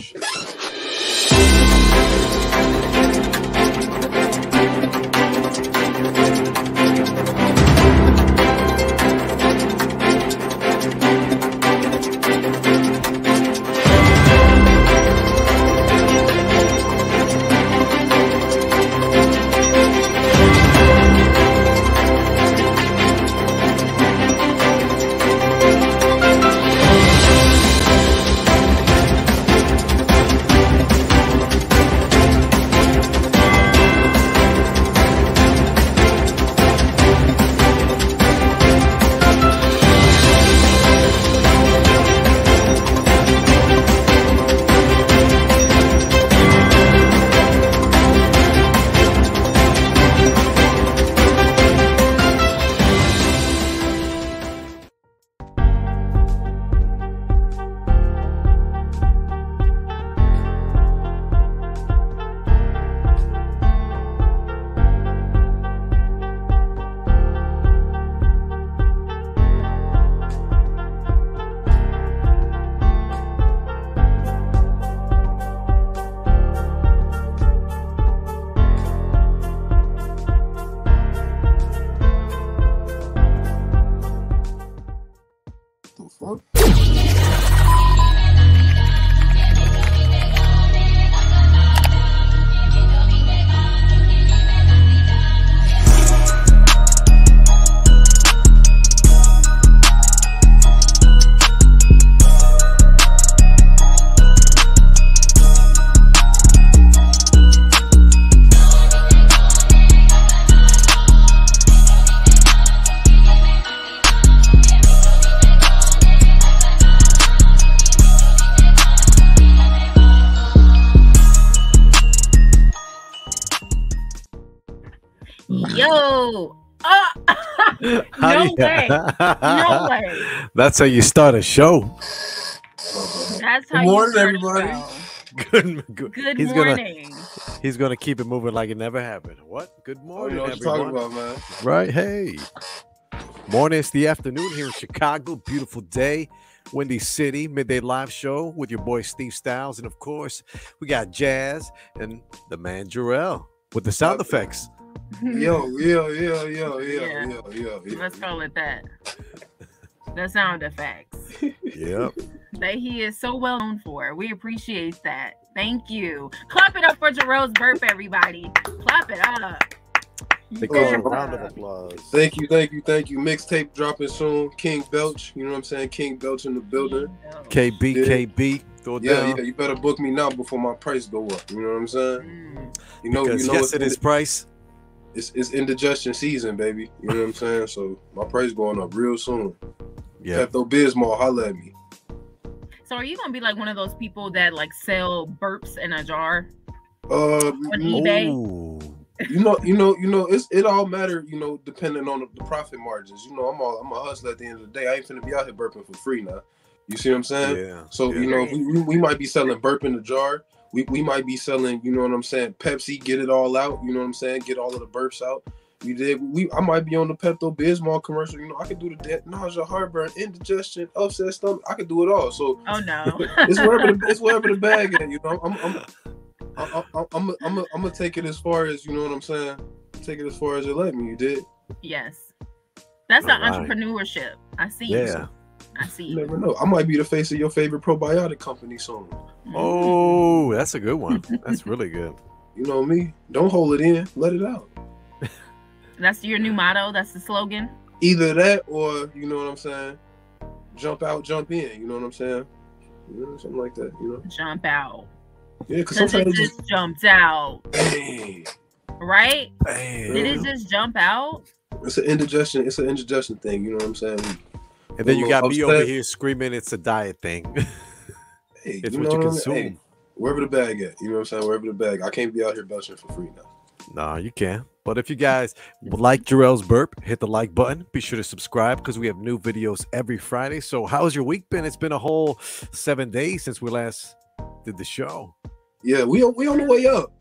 much. Yo, no way, no way. That's how you start a show. That's how Good morning, you everybody. Good morning. He's gonna keep it moving like it never happened. What? Good morning, You know what you're everyone. talking about, man. Right? Hey. Morning. It's the afternoon here in Chicago. Beautiful day. Windy City midday live show with your boy Steve Stylez, and of course we got Jazz and the man Jarrell with the sound effects. Yo. Let's call it that. The sound effects. Yep. That he is so well known for. We appreciate that. Thank you. Clap it up for Jarrell's burp, everybody. Clap it up. They call a round of applause. Thank you. Mixtape dropping soon. King Belch, you know what I'm saying? King Belch in the building. KB. Throw it down. Yeah, you better book me now before my price go up. You know what I'm saying? Because yes, it is price. It's indigestion season, baby. You know what I'm saying? So my price going up real soon. Yeah. Pepto-Bismol, holla at me. So are you gonna be like one of those people that like sell burps in a jar On eBay? You know, it all matter, depending on the profit margins. I'm a hustler at the end of the day. I ain't finna be out here burping for free now. You see what I'm saying? Yeah. So, we might be selling burp in the jar. We might be selling, you know what I'm saying, Pepsi, get it all out, you know what I'm saying, get all of the burps out. You did. I might be on the Pepto-Bismol commercial. I could do the nausea, heartburn, indigestion, upset stomach. I could do it all. So oh no, it's wherever the bag at. I'm gonna take it as far as, you know what I'm saying. Take it as far as it let me. You did. Yes, that's the right. Entrepreneurship. I see. Yeah. I see. You never know. I might be the face of your favorite probiotic company soon. Oh, that's a good one. That's really good. You know me. Don't hold it in. Let it out. That's your new motto. That's the slogan. Either that or, you know what I'm saying, jump out, jump in. You know what I'm saying? Something like that. Jump out. Yeah, because it sometimes just jumped out. Hey. Right? Damn. Did it just jump out? It's an indigestion. It's an indigestion thing. You know what I'm saying? And then you got me upset. over here screaming it's a diet thing. Hey, it's what you consume. Hey, wherever the bag at. You know what I'm saying? Wherever the bag. I can't be out here belching for free now. No, you can't. But if you guys like Jarrell's burp, hit the like button. Be sure to subscribe because we have new videos every Friday. So how's your week been? It's been a whole 7 days since we last did the show. Yeah, we on the way up.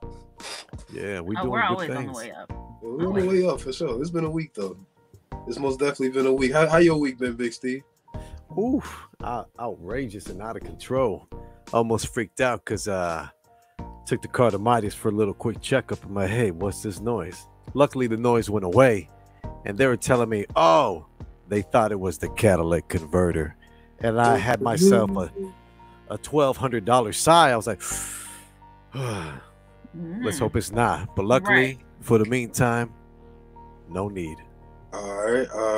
Yeah, we're always things. on the way up. Yeah, we're on the way up for sure. It's been a week though. It's most definitely been a week. How your week been, Big Steve? Oof, outrageous and out of control. almost freaked out because took the car to Midas for a little quick checkup. I'm like, hey, what's this noise? Luckily, the noise went away, and they were telling me, oh, they thought it was the catalytic converter, and I had myself a $1,200 sigh. I was like, let's hope it's not. But luckily, for the meantime, no need. All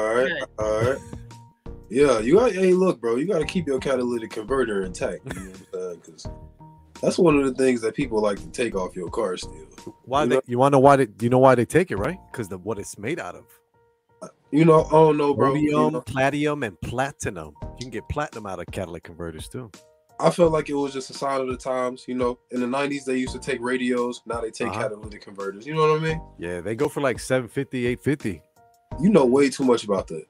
right. Yeah, hey, look, bro, you got to keep your catalytic converter intact. You know what I'm saying? Because that's one of the things that people like to take off your car still. Why you want to know why? You know why they take it, right? Because what it's made out of. You know, oh no, bro. Rhodium, palladium, and platinum. You can get platinum out of catalytic converters too. I felt like it was just a sign of the times. You know, in the 90s they used to take radios. Now they take catalytic converters. You know what I mean? Yeah, they go for like $750, $850. You know way too much about that.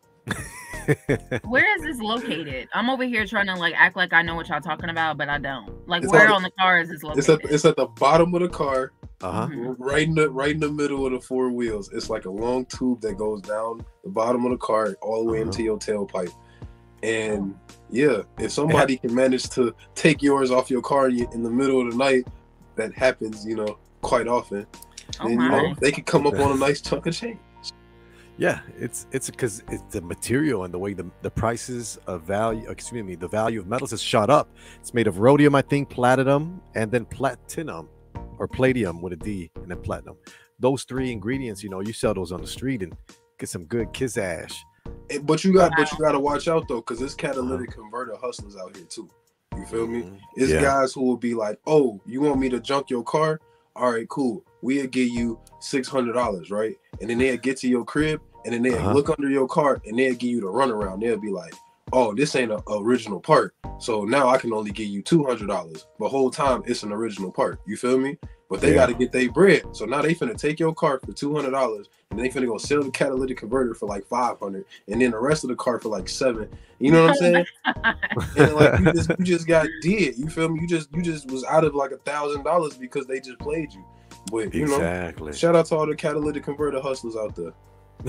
Where is this located? I'm over here trying to like act like I know what y'all talking about, but I don't. Like, where on the car is this located? It's at the bottom of the car. Mm-hmm. Right in the middle of the four wheels. It's like a long tube that goes down the bottom of the car all the way into your tailpipe. And yeah, if somebody can manage to take yours off your car in the middle of the night, that happens, you know, quite often. Then you know they can come up on a nice chunk of change. Yeah, it's because it's the material and the way the prices of value, the value of metals has shot up. It's made of rhodium, I think, platinum, and then platinum, or palladium with a D, and then platinum. Those three ingredients, you know, you sell those on the street and get some good kiss ash. But you got to watch out though, because there's catalytic converter hustlers out here too. You feel me? It's guys who will be like, "Oh, you want me to junk your car? All right, cool. We'll give you $600, right?" And then they'll get to your crib, and then they'll look under your car, and they'll give you the runaround. They'll be like, "Oh, this ain't an original part, so now I can only give you $200." The whole time it's an original part. You feel me? But they got to get their bread. So now they finna take your car for $200, and they finna go sell the catalytic converter for like $500, and then the rest of the car for like $700. You know what I'm saying? And like you just got dead. You feel me? You just was out of like $1,000 because they just played you. But you know, shout out to all the catalytic converter hustlers out there.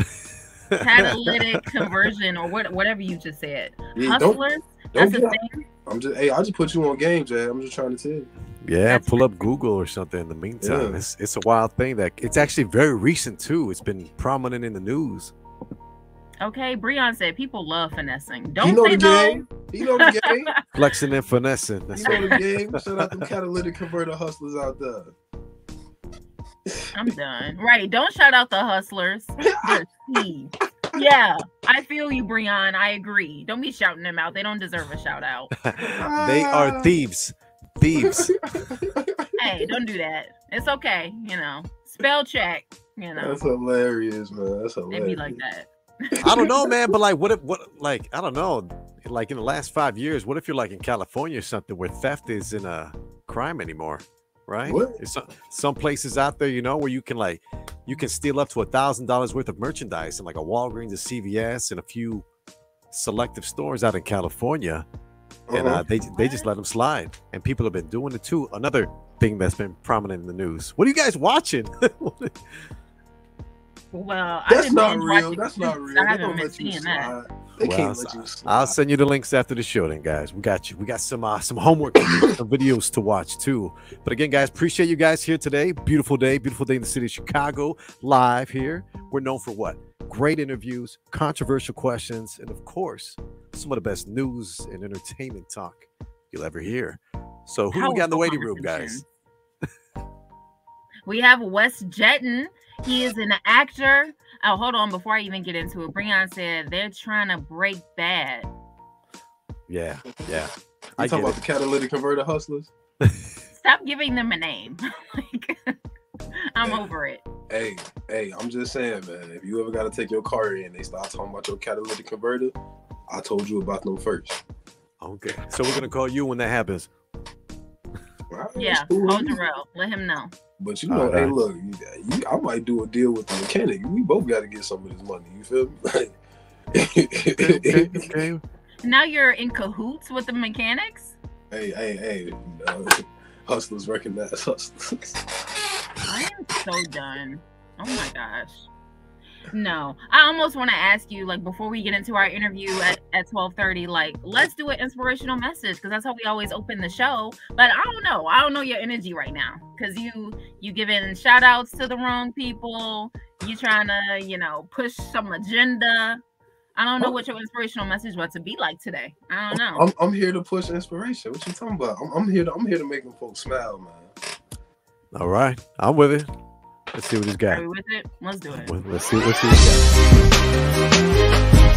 Catalytic conversion, or whatever you just said. Yeah, hustlers. That's a thing. I just put you on game, Jay. I'm just trying to tell you. Yeah, pull up Google or something in the meantime. Yeah. It's a wild thing that it's actually very recent too. It's been prominent in the news. Okay, Breon said people love finessing. Don't say no. You know the game. Flexing and finessing. That's you know the game. Shout out them catalytic converter hustlers out there. I'm done. Right. Don't shout out the hustlers. Yeah, I feel you, Breon. I agree. Don't be shouting them out. They don't deserve a shout out. They are thieves. Thieves. Hey, don't do that. It's okay. You know, spell check. You know, that's hilarious, man. That's hilarious. It'd be like that. I don't know, man, but like, like, I don't know. Like in the last 5 years, what if you're like in California or something where theft isn't a crime anymore? Right? There's some places out there, you know, where you can steal up to $1,000 worth of merchandise in like a Walgreens, a CVS, and a few selective stores out in California, and they just let them slide, and people have been doing it too. Another thing that's been prominent in the news. What are you guys watching? Well, that's not real. That's not real. I haven't been seeing that. I'll send you the links after the show then, guys. We got you. We got some homework, some videos to watch too. But again, guys, appreciate you guys here today. Beautiful day in the city of Chicago, live here. We're known for what? Great interviews, controversial questions, and of course, some of the best news and entertainment talk you'll ever hear. So who we got in the waiting room, guys? We have Wes Jetton. He is an actor. Oh, hold on. Before I even get into it, Breon said they're trying to break bad. Yeah. You talking about the catalytic converter hustlers? Stop giving them a name. I'm over it. Hey, I'm just saying, man. If you ever got to take your car in, they start talking about your catalytic converter. I told you about them first. Okay. So we're gonna call you when that happens. Right, yeah. Call Jarrell. Let him know. But you know, hey, look, I might do a deal with the mechanic. We both got to get some of this money. You feel me? Okay. Now you're in cahoots with the mechanics? Hey. Hustlers recognize hustlers. I am so done. Oh my gosh. No, I almost want to ask you, like, before we get into our interview at 12:30, like, let's do an inspirational message, because that's how we always open the show. But I don't know your energy right now, because you giving shout outs to the wrong people. You trying to, push some agenda. I don't know what your inspirational message was to be like today. I don't know. I'm here to push inspiration. What you talking about? I'm here to make them folks smile, man. All right, I'm with it. Let's see what he's got. Are we with it? Let's do it. Let's see what he's got.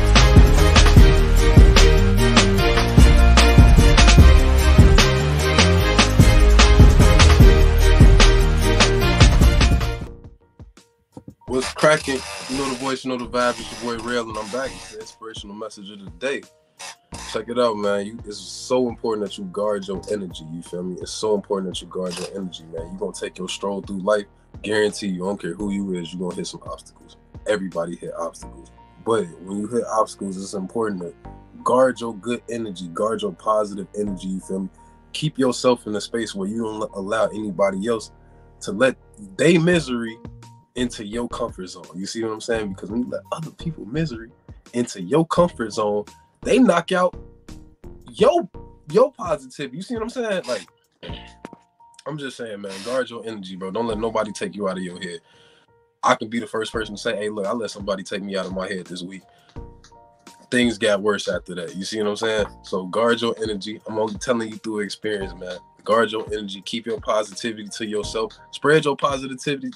What's cracking? You know the voice, you know the vibe. It's your boy Rail, and I'm back. It's the inspirational message of the day. Check it out, man. It's so important that you guard your energy. You feel me? It's so important that you guard your energy, man. You're going to take your stroll through life. Guarantee you, I don't care who you is, you're going to hit some obstacles. Everybody hit obstacles. But when you hit obstacles, it's important to guard your good energy, guard your positive energy, you feel me? Keep yourself in a space where you don't allow anybody else to let their misery into your comfort zone. You see what I'm saying? Because when you let other people misery into your comfort zone, they knock out your positivity. You see what I'm saying? Like, I'm just saying, man, guard your energy, bro. Don't let nobody take you out of your head. I can be the first person to say, hey, look, I let somebody take me out of my head this week. Things got worse after that. You see what I'm saying? So guard your energy. I'm only telling you through experience, man. Guard your energy. Keep your positivity to yourself. Spread your positivity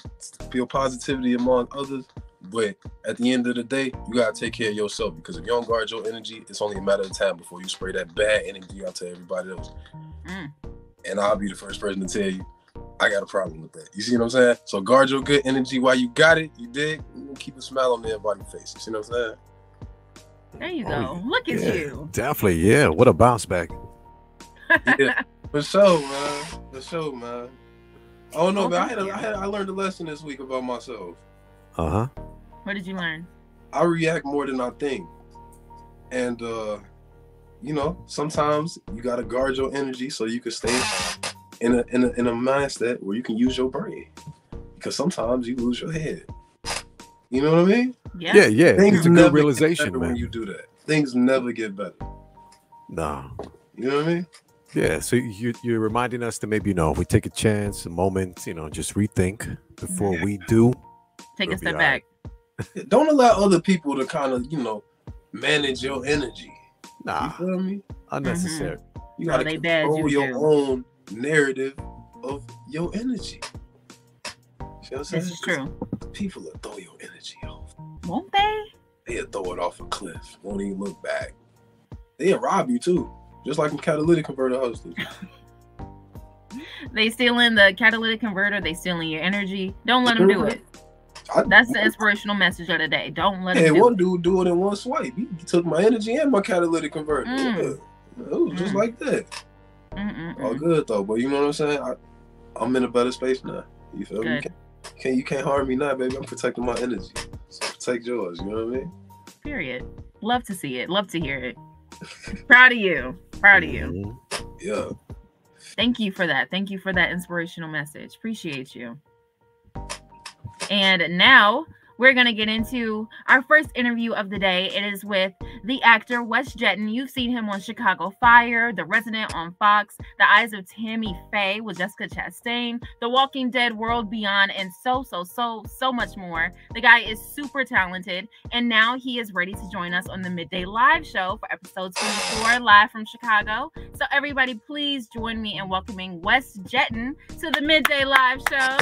among others. But at the end of the day, you gotta take care of yourself, because if you don't guard your energy, it's only a matter of time before you spray that bad energy out to everybody else. And I'll be the first person to tell you, I got a problem with that. You see what I'm saying? So guard your good energy while you got it. You dig? Keep a smile on everybody's face. You see what I'm saying? There you go. Look at you. Definitely, yeah. What a bounce back. Yeah, for sure, man. For sure, man. Oh no, man. I learned a lesson this week about myself. Uh-huh. What did you learn? I react more than I think. And sometimes you gotta guard your energy so you can stay in a mindset where you can use your brain. Because sometimes you lose your head. You know what I mean? Yeah. Things It's a good realization, man. When you do that, things never get better. No. You know what I mean? Yeah. So you're reminding us to maybe, we take a chance, a moment, just rethink before we do. Take a step back. Don't allow other people to kind of, manage your energy. Nah. You feel me? Unnecessary. You gotta control your own narrative of your energy. This is true. People will throw your energy off. Won't they? They'll throw it off a cliff. Won't even look back. They'll rob you too. Just like in catalytic converter hustlers. They stealing the catalytic converter. They stealing your energy. Don't let them do it. That's the inspirational message of the day. Don't let them do one it. dude do it in one swipe. He took my energy and my catalytic converter. Yeah. It was just like that. All good though. But you know what I'm saying? I'm in a better space now. You feel me? You can't harm me now, baby. I'm protecting my energy. So protect yours. You know what I mean? Period. Love to see it. Love to hear it. Proud of you. Proud of you. Yeah. Thank you for that. Thank you for that inspirational message. Appreciate you. And now we're going to get into our first interview of the day. It is with the actor Wes Jetton. You've seen him on Chicago Fire, The Resident on Fox, The Eyes of Tammy Faye with Jessica Chastain, The Walking Dead, World Beyond, and so much more. The guy is super talented, and now he is ready to join us on the Midday Live show for episode 24, live from Chicago. So everybody, please join me in welcoming Wes Jetton to the Midday Live show.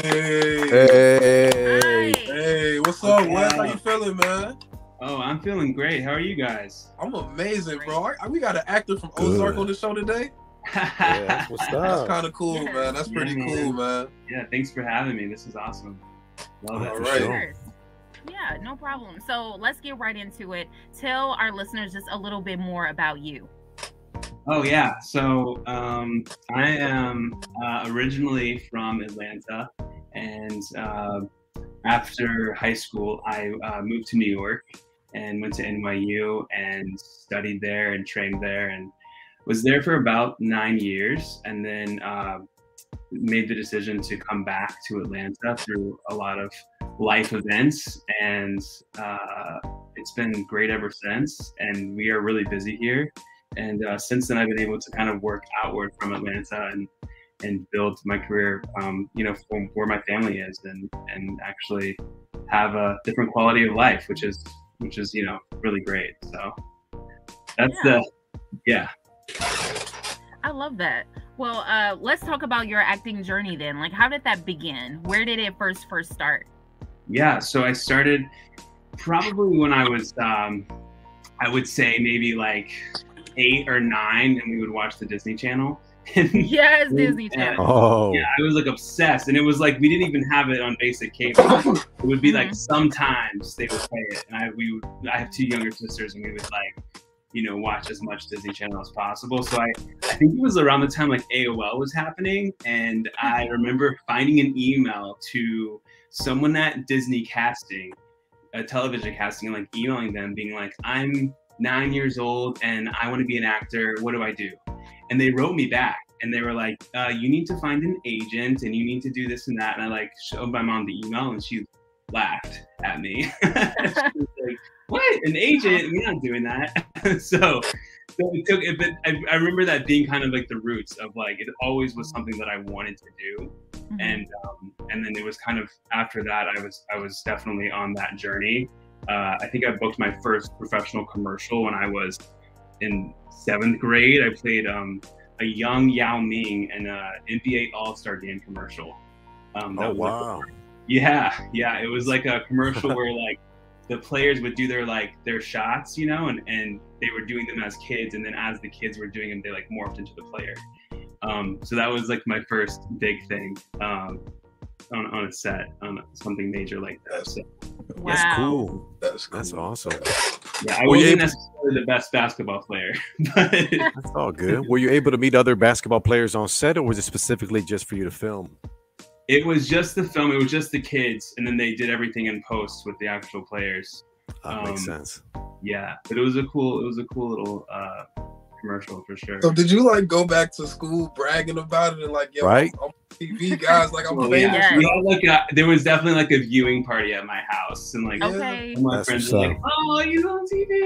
Hey, what's up, Wes? How you feeling, man? Oh, I'm feeling great. How are you guys? I'm amazing, bro. We got an actor from Ozark on the show today. Yeah, what's up? That's kind of cool, man. That's pretty cool, man. Yeah, thanks for having me. This is awesome. Love it. All right. Sure. Yeah, no problem. So let's get right into it. Tell our listeners just a little bit more about you. Oh, yeah. So I am originally from Atlanta, and after high school, I moved to New York and went to NYU and studied there and trained there and was there for about 9 years, and then made the decision to come back to Atlanta through a lot of life events, and it's been great ever since. And we are really busy here. And since then, I've been able to kind of work outward from Atlanta and build my career, you know, from where my family is, and actually have a different quality of life, which is you know, really great. So that's I love that. Well, let's talk about your acting journey then. Like, how did that begin? Where did it first start? Yeah, so I started probably when I was, I would say maybe like 8 or 9, and we would watch the Disney Channel. Yes, Disney Channel. Oh. Yeah, I was like obsessed, and it was like we didn't even have it on basic cable. It would be like sometimes they would play it, and I have 2 younger sisters, and we would like, you know, watch as much Disney Channel as possible. So I think it was around the time like AOL was happening, and I remember finding an email to someone at Disney casting, a television casting, and like emailing them being like, I'm 9 years old and I want to be an actor. What do I do? And they wrote me back, and they were like, you need to find an agent, and you need to do this and that. And I like showed my mom the email, and she laughed at me. She was like, what? An agent? We're not doing that. so it took it, but I remember that being kind of like the roots of like, it always was something that I wanted to do. And then it was kind of after that, I was definitely on that journey. I think I booked my first professional commercial when I was in 7th grade. I played a young Yao Ming in a NBA All-Star Game commercial. Oh, wow. Yeah. It was like a commercial where like the players would do their shots, you know, and they were doing them as kids, and then as the kids were doing them, they like morphed into the player. So that was like my first big thing on a set, on something major like that. So. Wow. That's cool. That's awesome. Yeah, I wasn't necessarily the best basketball player, but that's all good. Were you able to meet other basketball players on set, or was it specifically just for you to film? It was just the film. It was just the kids, and then they did everything in post with the actual players. That makes sense. Yeah, but it was a cool little commercial for sure. So did you like go back to school bragging about it and like, yo, right? I'm TV guys, like I'm famous. Yeah. We had like there was definitely like a viewing party at my house, and like my friends were like, oh, you on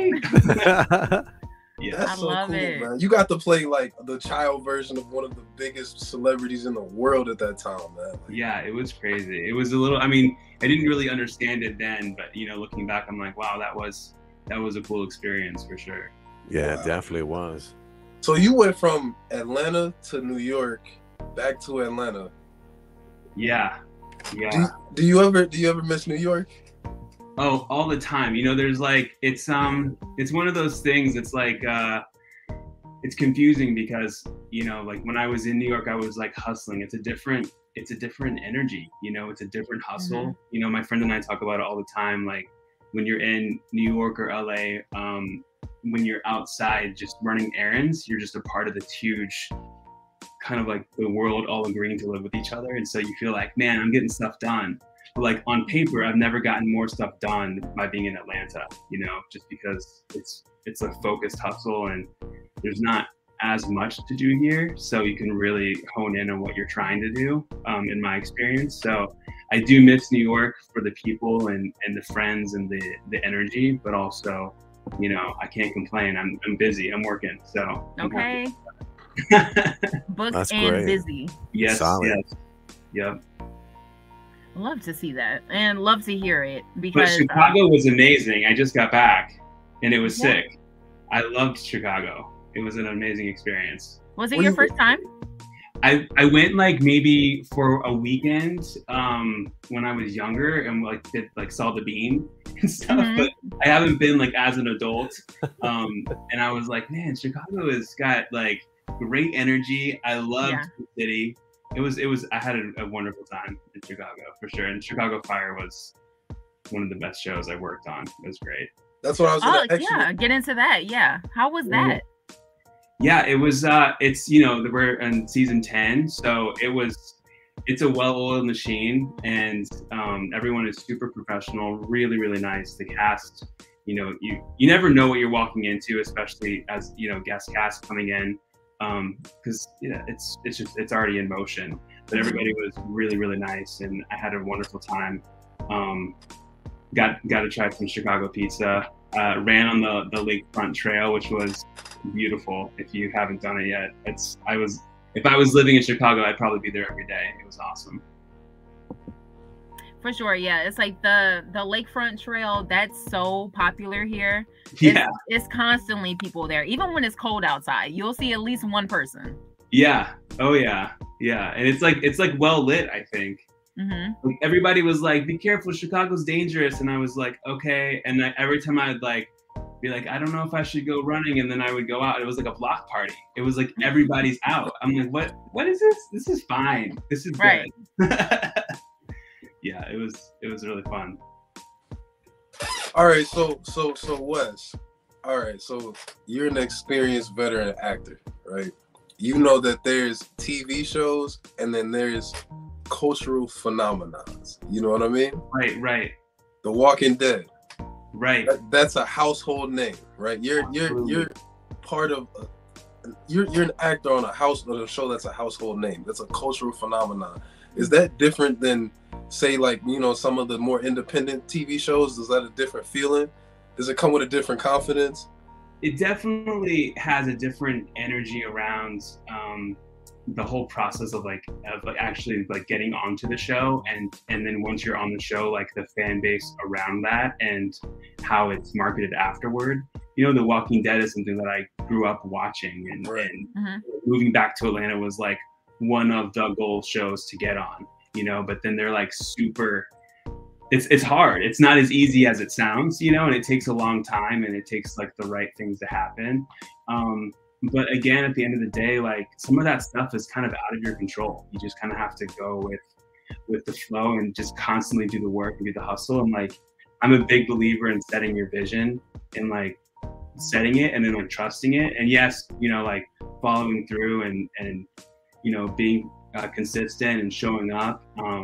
TV? Yeah, that's so love cool, it. man. You got to play like the child version of one of the biggest celebrities in the world at that time, man. Like, yeah, it was crazy. It was a little. I mean, I didn't really understand it then, but you know, looking back, I'm like, wow, that was a cool experience for sure. Yeah, it definitely was. So you went from Atlanta to New York, back to Atlanta. Yeah. Do you ever miss New York? Oh, all the time. You know, there's like it's one of those things. It's like it's confusing because, you know, like when I was in New York, I was like hustling. It's a different energy. You know, it's a different hustle. You know, my friend and I talk about it all the time. Like when you're in New York or LA, when you're outside just running errands, you're just a part of this huge kind of like the world all agreeing to live with each other. And so you feel like, man, I'm getting stuff done. But like on paper, I've never gotten more stuff done by being in Atlanta, you know, just because it's a focused hustle and there's not as much to do here. So you can really hone in on what you're trying to do, in my experience. So I do miss New York for the people and the friends and the energy, but also, you know, I can't complain. I'm busy. I'm working. So okay. Booked That's and great. busy. Yes. Solid. Yes. Yep. Love to see that and love to hear it because But Chicago was amazing. I just got back and it was sick. I loved Chicago. It was an amazing experience. Was it your first time? I went like maybe for a weekend when I was younger and like saw the Beam and stuff, but I haven't been like as an adult. And I was like, man, Chicago has got like great energy. I loved the city. It was I had a wonderful time in Chicago for sure. And Chicago Fire was one of the best shows I worked on. It was great. That's what I was going to get into that. Yeah. How was that? Yeah, it was it's, you know, we're in season 10, so it's a well-oiled machine, and everyone is super professional, really, really nice. The cast, you know, you never know what you're walking into, especially as, you know, guest cast coming in, because it's already in motion. But everybody was really, really nice, and I had a wonderful time Got to try some Chicago pizza. Ran on the lakefront trail, which was beautiful. If you haven't done it yet, if I was living in Chicago, I'd probably be there every day. It was awesome. For sure, yeah. It's like the lakefront trail, that's so popular here. Yeah. It's constantly people there. Even when it's cold outside, you'll see at least one person. Yeah. Oh yeah. Yeah. And it's like well lit, I think. Mm-hmm. Like everybody was like, be careful, Chicago's dangerous. And I was like, okay. And every time I'd like be like, I don't know if I should go running. And then I would go out. It was like a block party. It was like everybody's out. I'm like, what is this? This is fine. This is right. Good. Yeah, it was really fun. All right, so Wes, all right, so you're an experienced veteran actor, right? You know that there's TV shows and then there's cultural phenomenons. You know what I mean? Right. The Walking Dead. Right. That's a household name, right? You're part of you're an actor on a show that's a household name. That's a cultural phenomenon. Is that different than, say, like, you know, some of the more independent TV shows? Is that a different feeling? Does it come with a different confidence? It definitely has a different energy around the whole process of actually getting onto the show, and then once you're on the show, like the fan base around that and how it's marketed afterward. You know, The Walking Dead is something that I grew up watching, and mm-hmm. moving back to Atlanta was like one of the goal shows to get on, you know, but then they're like super, it's hard. It's not as easy as it sounds, you know, and it takes a long time and it takes like the right things to happen. But again, at the end of the day, like some of that stuff is kind of out of your control. You just kind of have to go with the flow and just constantly do the work and do the hustle. And like, I'm a big believer in setting your vision and like setting it and then like trusting it. And yes, you know, like following through and you know, being consistent and showing up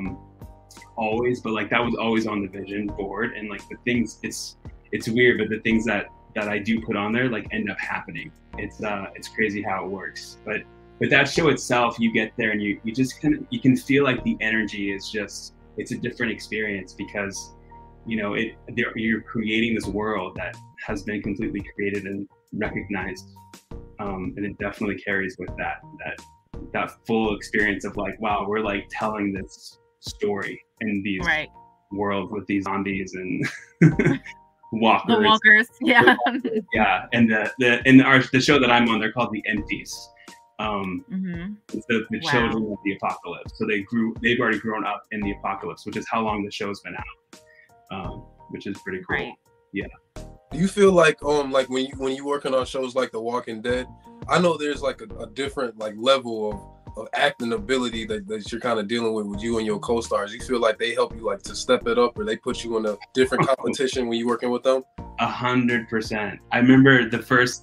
always, but like that was always on the vision board. And like the things, it's weird, but the things that I do put on there like end up happening. It's crazy how it works. But that show itself, you get there and you just you can feel like the energy is just, it's a different experience because, you know, you're creating this world that has been completely created and recognized. And it definitely carries with that full experience of like, wow, we're like telling this story in these worlds with these zombies and walkers. The walkers, yeah. Yeah, and the show that I'm on, they're called the Empties. Mm-hmm. It's the children of the apocalypse. So they've already grown up in the apocalypse, which is how long the show's been out, which is pretty cool. Right. Yeah. Do you feel like when you working on shows like The Walking Dead, I know there's like a different like level of acting ability that you're kind of dealing with you and your co-stars. You feel like they help you like to step it up, or they put you in a different competition when you're working with them? 100%. I remember the first,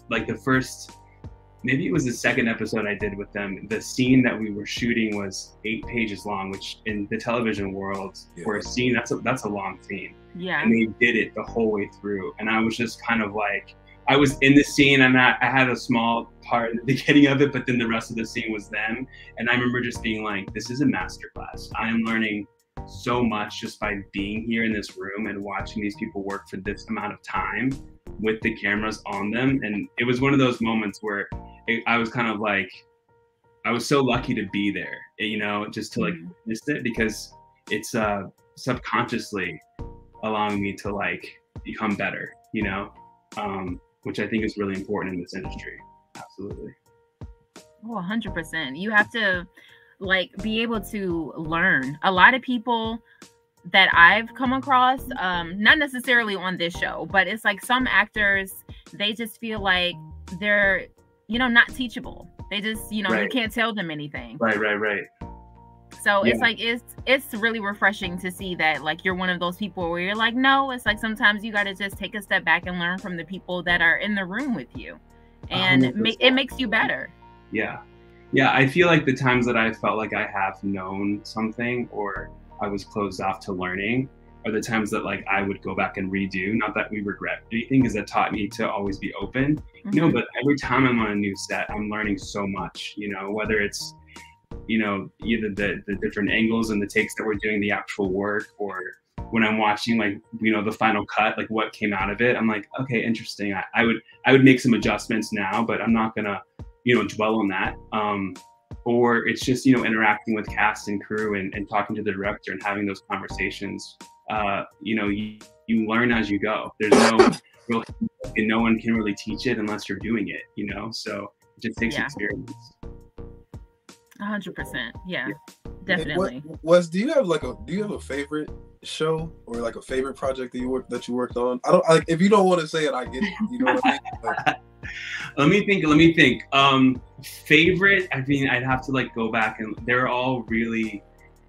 maybe it was the second episode I did with them. The scene that we were shooting was 8 pages long, which in the television world, for a scene, that's a long scene. Yeah. And they did it the whole way through. And I was just kind of like, I was in the scene and I had a small part in the beginning of it, but then the rest of the scene was them. And I remember just being like, this is a masterclass. I am learning so much just by being here in this room and watching these people work for this amount of time with the cameras on them. And it was one of those moments where I was kind of like, I was so lucky to be there, you know, just to like witness it, because it's subconsciously allowing me to like become better, you know, which I think is really important in this industry. Absolutely. Oh, 100%. You have to like be able to learn. A lot of people that I've come across, not necessarily on this show, but it's like some actors, they just feel like they're, you know, not teachable. They just, you know, you can't tell them anything. Right. So it's like, it's really refreshing to see that like you're one of those people where you're like, no, it's like sometimes you got to just take a step back and learn from the people that are in the room with you, and it makes you better. Yeah. I feel like the times that I felt like I have known something or I was closed off to learning are the times that like I would go back and redo. Not that we regret anything, because that taught me to always be open, you know, but every time I'm on a new set, I'm learning so much, you know, whether it's, you know, either the different angles and the takes that we're doing, the actual work, or when I'm watching, like, you know, the final cut, like what came out of it, I'm like, okay, interesting. I would make some adjustments now, but I'm not gonna, you know, dwell on that. Or it's just, you know, interacting with cast and crew and talking to the director and having those conversations. You know, you learn as you go. There's no real, and no one can really teach it unless you're doing it, you know? So it just takes experience. 100%. Yeah, definitely. Wes, do you have a favorite show or like a favorite project that you worked on? I don't, like, if you don't want to say it, I get it. You know what I mean? Like, let me think. Favorite, I mean, I'd have to like go back, and they're all really,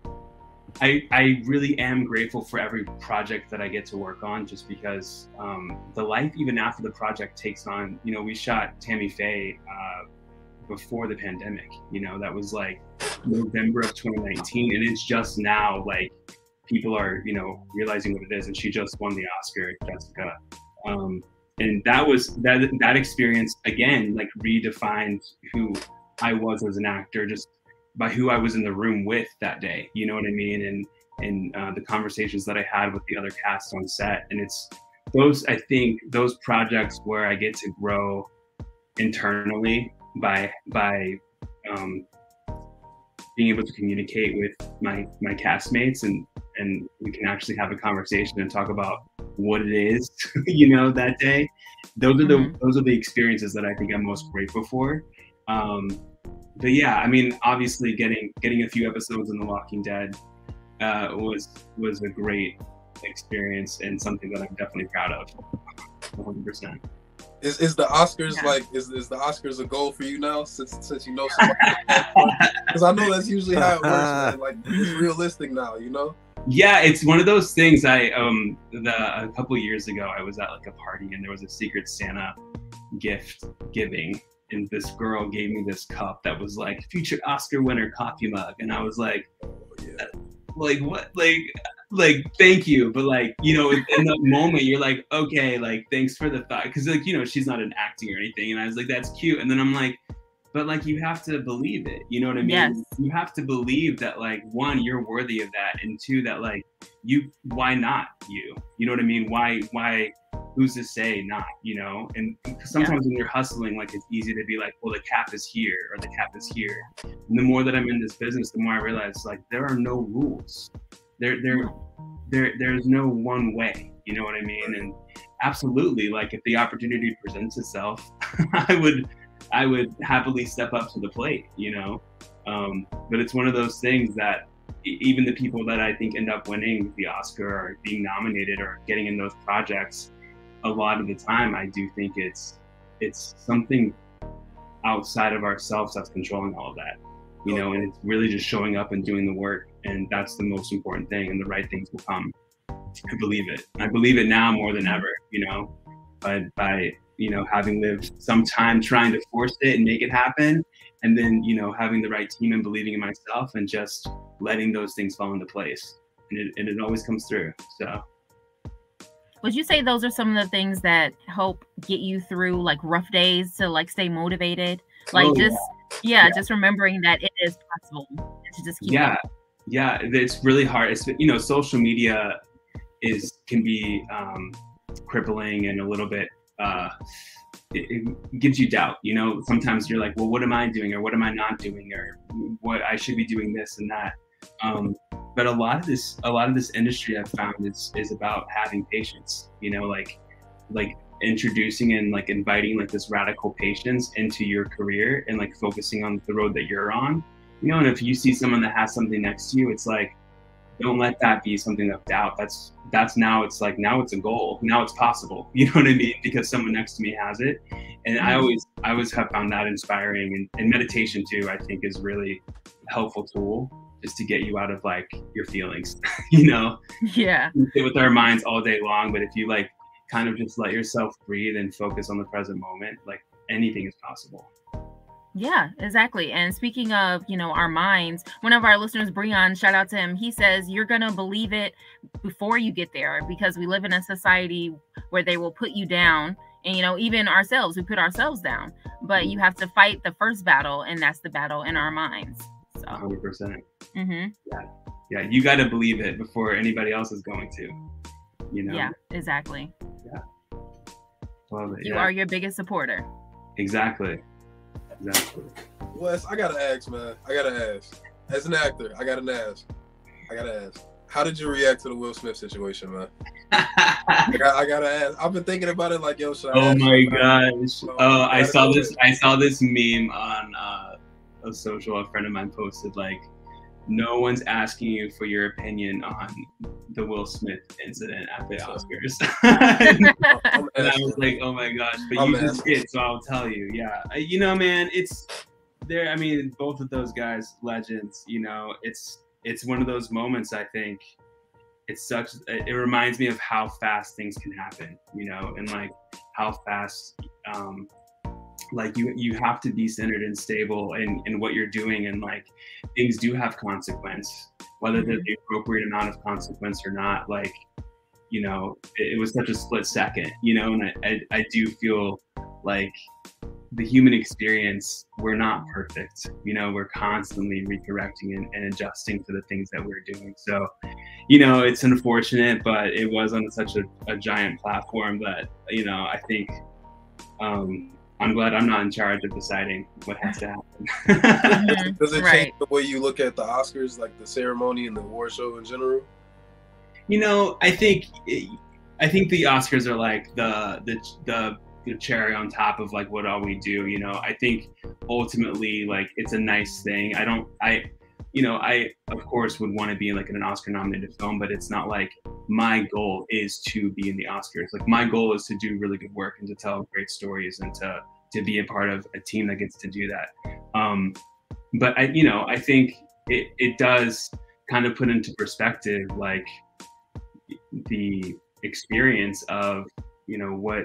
I really am grateful for every project that I get to work on, just because the life even after the project takes on, you know, we shot Tammy Faye before the pandemic, you know, that was like November of 2019, and it's just now like people are, you know, realizing what it is, and she just won the Oscar, Jessica. And that experience again, like redefined who I was as an actor, just by who I was in the room with that day, you know what I mean? And the conversations that I had with the other cast on set. And it's those, I think those projects where I get to grow internally by being able to communicate with my castmates, and we can actually have a conversation and talk about what it is, you know, that day. Those are the experiences that I think I'm most grateful for. But yeah, I mean, obviously getting a few episodes in The Walking Dead was a great experience, and something that I'm definitely proud of. 100%. Is the Oscars like is the Oscars a goal for you now, since you know somebody? Because I know that's usually how it works, man. Like, it's realistic now, you know? Yeah, it's one of those things. A couple of years ago, I was at like a party, and there was a Secret Santa gift giving, and this girl gave me this cup that was like future Oscar winner coffee mug, and I was like, like what, like thank you, but like, you know, in that moment you're like, okay, like thanks for the thought, because like, you know, she's not an acting or anything, and I was like, that's cute, and then I'm like, but like, you have to believe it, you know what I mean? Yes. You have to believe that, like, one, you're worthy of that, and two, that like why not you know what I mean? Why who's to say not, you know? And sometimes when you're hustling, like, it's easy to be like, well, the cap is here or the cap is here. And the more that I'm in this business, the more I realize, like, there are no rules. There's no one way, you know what I mean? And absolutely, like, if the opportunity presents itself, I would happily step up to the plate, you know? But it's one of those things that even the people that I think end up winning the Oscar or being nominated or getting in those projects, a lot of the time I do think it's something outside of ourselves that's controlling all of that, you know, and it's really just showing up and doing the work, and that's the most important thing, and the right things will come. I believe it. I believe it now more than ever, you know, but by you know, having lived some time trying to force it and make it happen, and then, you know, having the right team and believing in myself and just letting those things fall into place, and it always comes through. So would you say those are some of the things that help get you through like rough days to like stay motivated? Like just remembering that it is possible to just keep going. Yeah, it's really hard. It's, you know, social media can be crippling and a little bit it gives you doubt, you know. Sometimes you're like, well, what am I doing, or what am I not doing, or what I should be doing this and that. But a lot of this industry I've found is about having patience, you know, like introducing and like inviting like this radical patience into your career, and like focusing on the road that you're on, you know. And if you see someone that has something next to you, it's like, don't let that be something of doubt. That's now it's like, now it's a goal. Now it's possible. You know what I mean? Because someone next to me has it. And I always have found that inspiring. And meditation too, I think, is really a helpful tool just to get you out of like your feelings, you know? Yeah. We sit with our minds all day long, but if you like kind of just let yourself breathe and focus on the present moment, like anything is possible. Yeah, exactly. And speaking of, you know, our minds, one of our listeners, Breon, shout out to him. He says, you're going to believe it before you get there, because we live in a society where they will put you down. And, you know, even ourselves, we put ourselves down. But you have to fight the first battle, and that's the battle in our minds. So 100%. Mm-hmm. Yeah. Yeah, you got to believe it before anybody else is going to, you know? Yeah, exactly. Yeah. Love it. You are your biggest supporter. Exactly. Wes, I gotta ask, man. As an actor, I gotta ask. How did you react to the Will Smith situation, man? I gotta ask. I've been thinking about it like, yo, should I ask my gosh. Oh, I saw this meme on a social. A friend of mine posted, like, no one's asking you for your opinion on the Will Smith incident at the Oscars. And I was like, oh my gosh, but you just did, so I'll tell you. Yeah, you know, man, it's there. I mean, both of those guys, legends. You know, it's one of those moments. I think it reminds me of how fast things can happen. You know, and like how fast. Like you have to be centered and stable in what you're doing, and like things do have consequence, whether they're the appropriate amount of consequence or not. Like, you know, it was such a split second, you know, and I do feel like the human experience, we're not perfect, you know, we're constantly recorrecting and adjusting to the things that we're doing. So, you know, it's unfortunate, but it was on such a giant platform that, you know, I think I'm glad I'm not in charge of deciding what has to happen. Does it change the way you look at the Oscars, like the ceremony and the award show in general? You know, I think the Oscars are like the cherry on top of like what all we do. You know, I think ultimately like it's a nice thing. I of course would want to be like in an Oscar nominated film, but it's not like my goal is to be in the Oscars. Like my goal is to do really good work and to tell great stories and to be a part of a team that gets to do that. But I think it does kind of put into perspective like the experience of, you know, what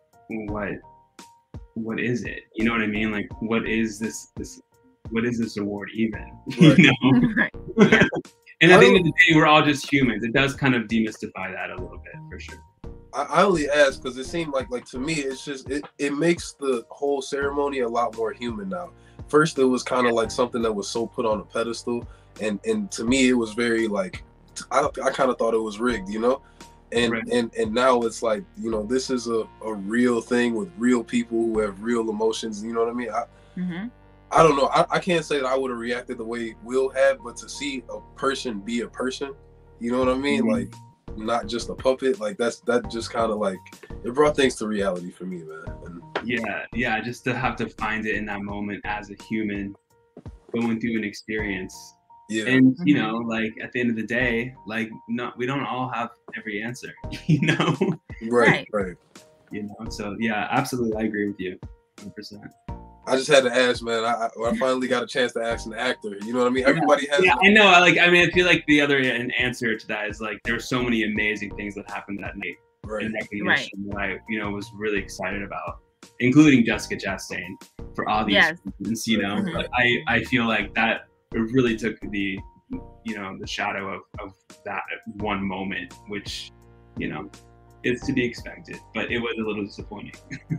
is it? You know what I mean? Like what is this award even? Right. You know? Right. Yeah. And at the end of the day, we're all just humans. It does kind of demystify that a little bit, for sure. I only ask because it seemed like to me, it's just it makes the whole ceremony a lot more human now. First, it was kind of like something that was so put on a pedestal, and to me, it was very like I kind of thought it was rigged, you know. And Right. and now it's like, you know, this is a real thing with real people who have real emotions. You know what I mean? I don't know. I can't say that I would have reacted the way Will had, but to see a person be a person, you know what I mean? Like, not just a puppet. Like that just kind of like it brought things to reality for me, man. And yeah. Just to have to find it in that moment as a human going through an experience. yeah, And you know, like at the end of the day, like no, we don't all have every answer. You know. right. You know. So yeah, absolutely, I agree with you, 100%. I just had to ask, man. I finally got a chance to ask an actor. You know what I mean? Everybody has. Yeah, I know. Like, I mean, I feel like the other answer to that is like there were so many amazing things that happened that night in recognition that I, you know, was really excited about, including Jessica Chastain for all these reasons. You know, but I feel like that really took the, you know, the shadow of that one moment, which, you know, is to be expected, but it was a little disappointing.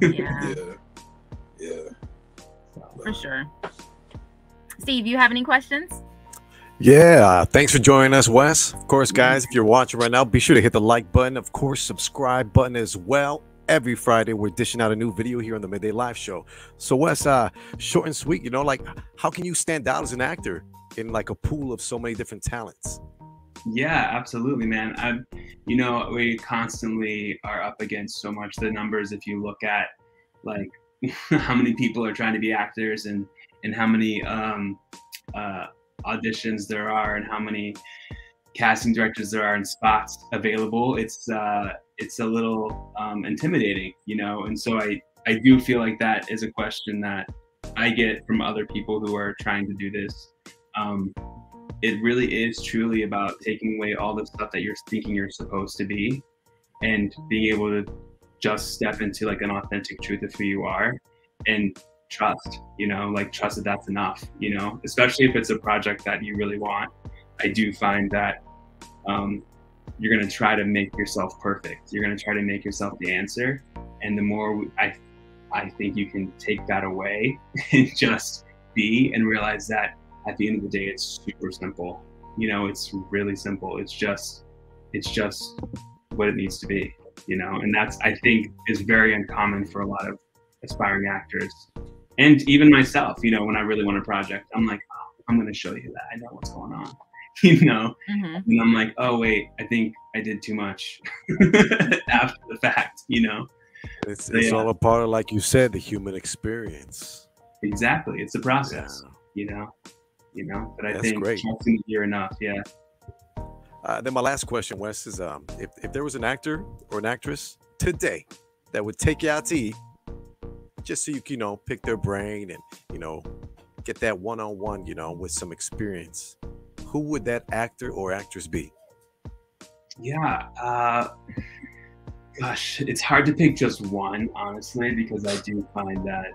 Yeah. For sure. Steve, you have any questions? Yeah, thanks for joining us, Wes. Of course, guys, if you're watching right now, be sure to hit the like button. Of course, subscribe button as well. Every Friday, we're dishing out a new video here on the Midday Live Show. So, Wes, short and sweet, you know, like, how can you stand out as an actor in like a pool of so many different talents? Yeah, absolutely, man. You know, we constantly are up against so much. The numbers, if you look at like how many people are trying to be actors and how many auditions there are and how many casting directors there are and spots available, it's a little intimidating, you know. And so I do feel like that is a question that I get from other people who are trying to do this. It really is truly about taking away all the stuff that you're thinking you're supposed to be and being able to just step into like an authentic truth of who you are and trust, you know, like trust that that's enough, you know, especially if it's a project that you really want. I do find that you're going to try to make yourself perfect. You're going to try to make yourself the answer. And the more I think you can take that away and just be and realize that at the end of the day, it's super simple. you know, it's really simple. It's just what it needs to be, you know, and that's, I think, is very uncommon for a lot of aspiring actors. And even myself, you know, when I really want a project, I'm like, oh, I'm going to show you that I know what's going on, you know, and I'm like, oh, wait, I think I did too much after the fact, you know. It's all a part of, like you said, the human experience. Exactly. It's a process, you know, but I think great. once in a year enough. Yeah. Then my last question, Wes, is if there was an actor or an actress today that would take you out to eat, just so you know, pick their brain and, you know, get that one-on-one, you know, with some experience, who would that actor or actress be? Yeah. Gosh, it's hard to pick just one, honestly, because I do find that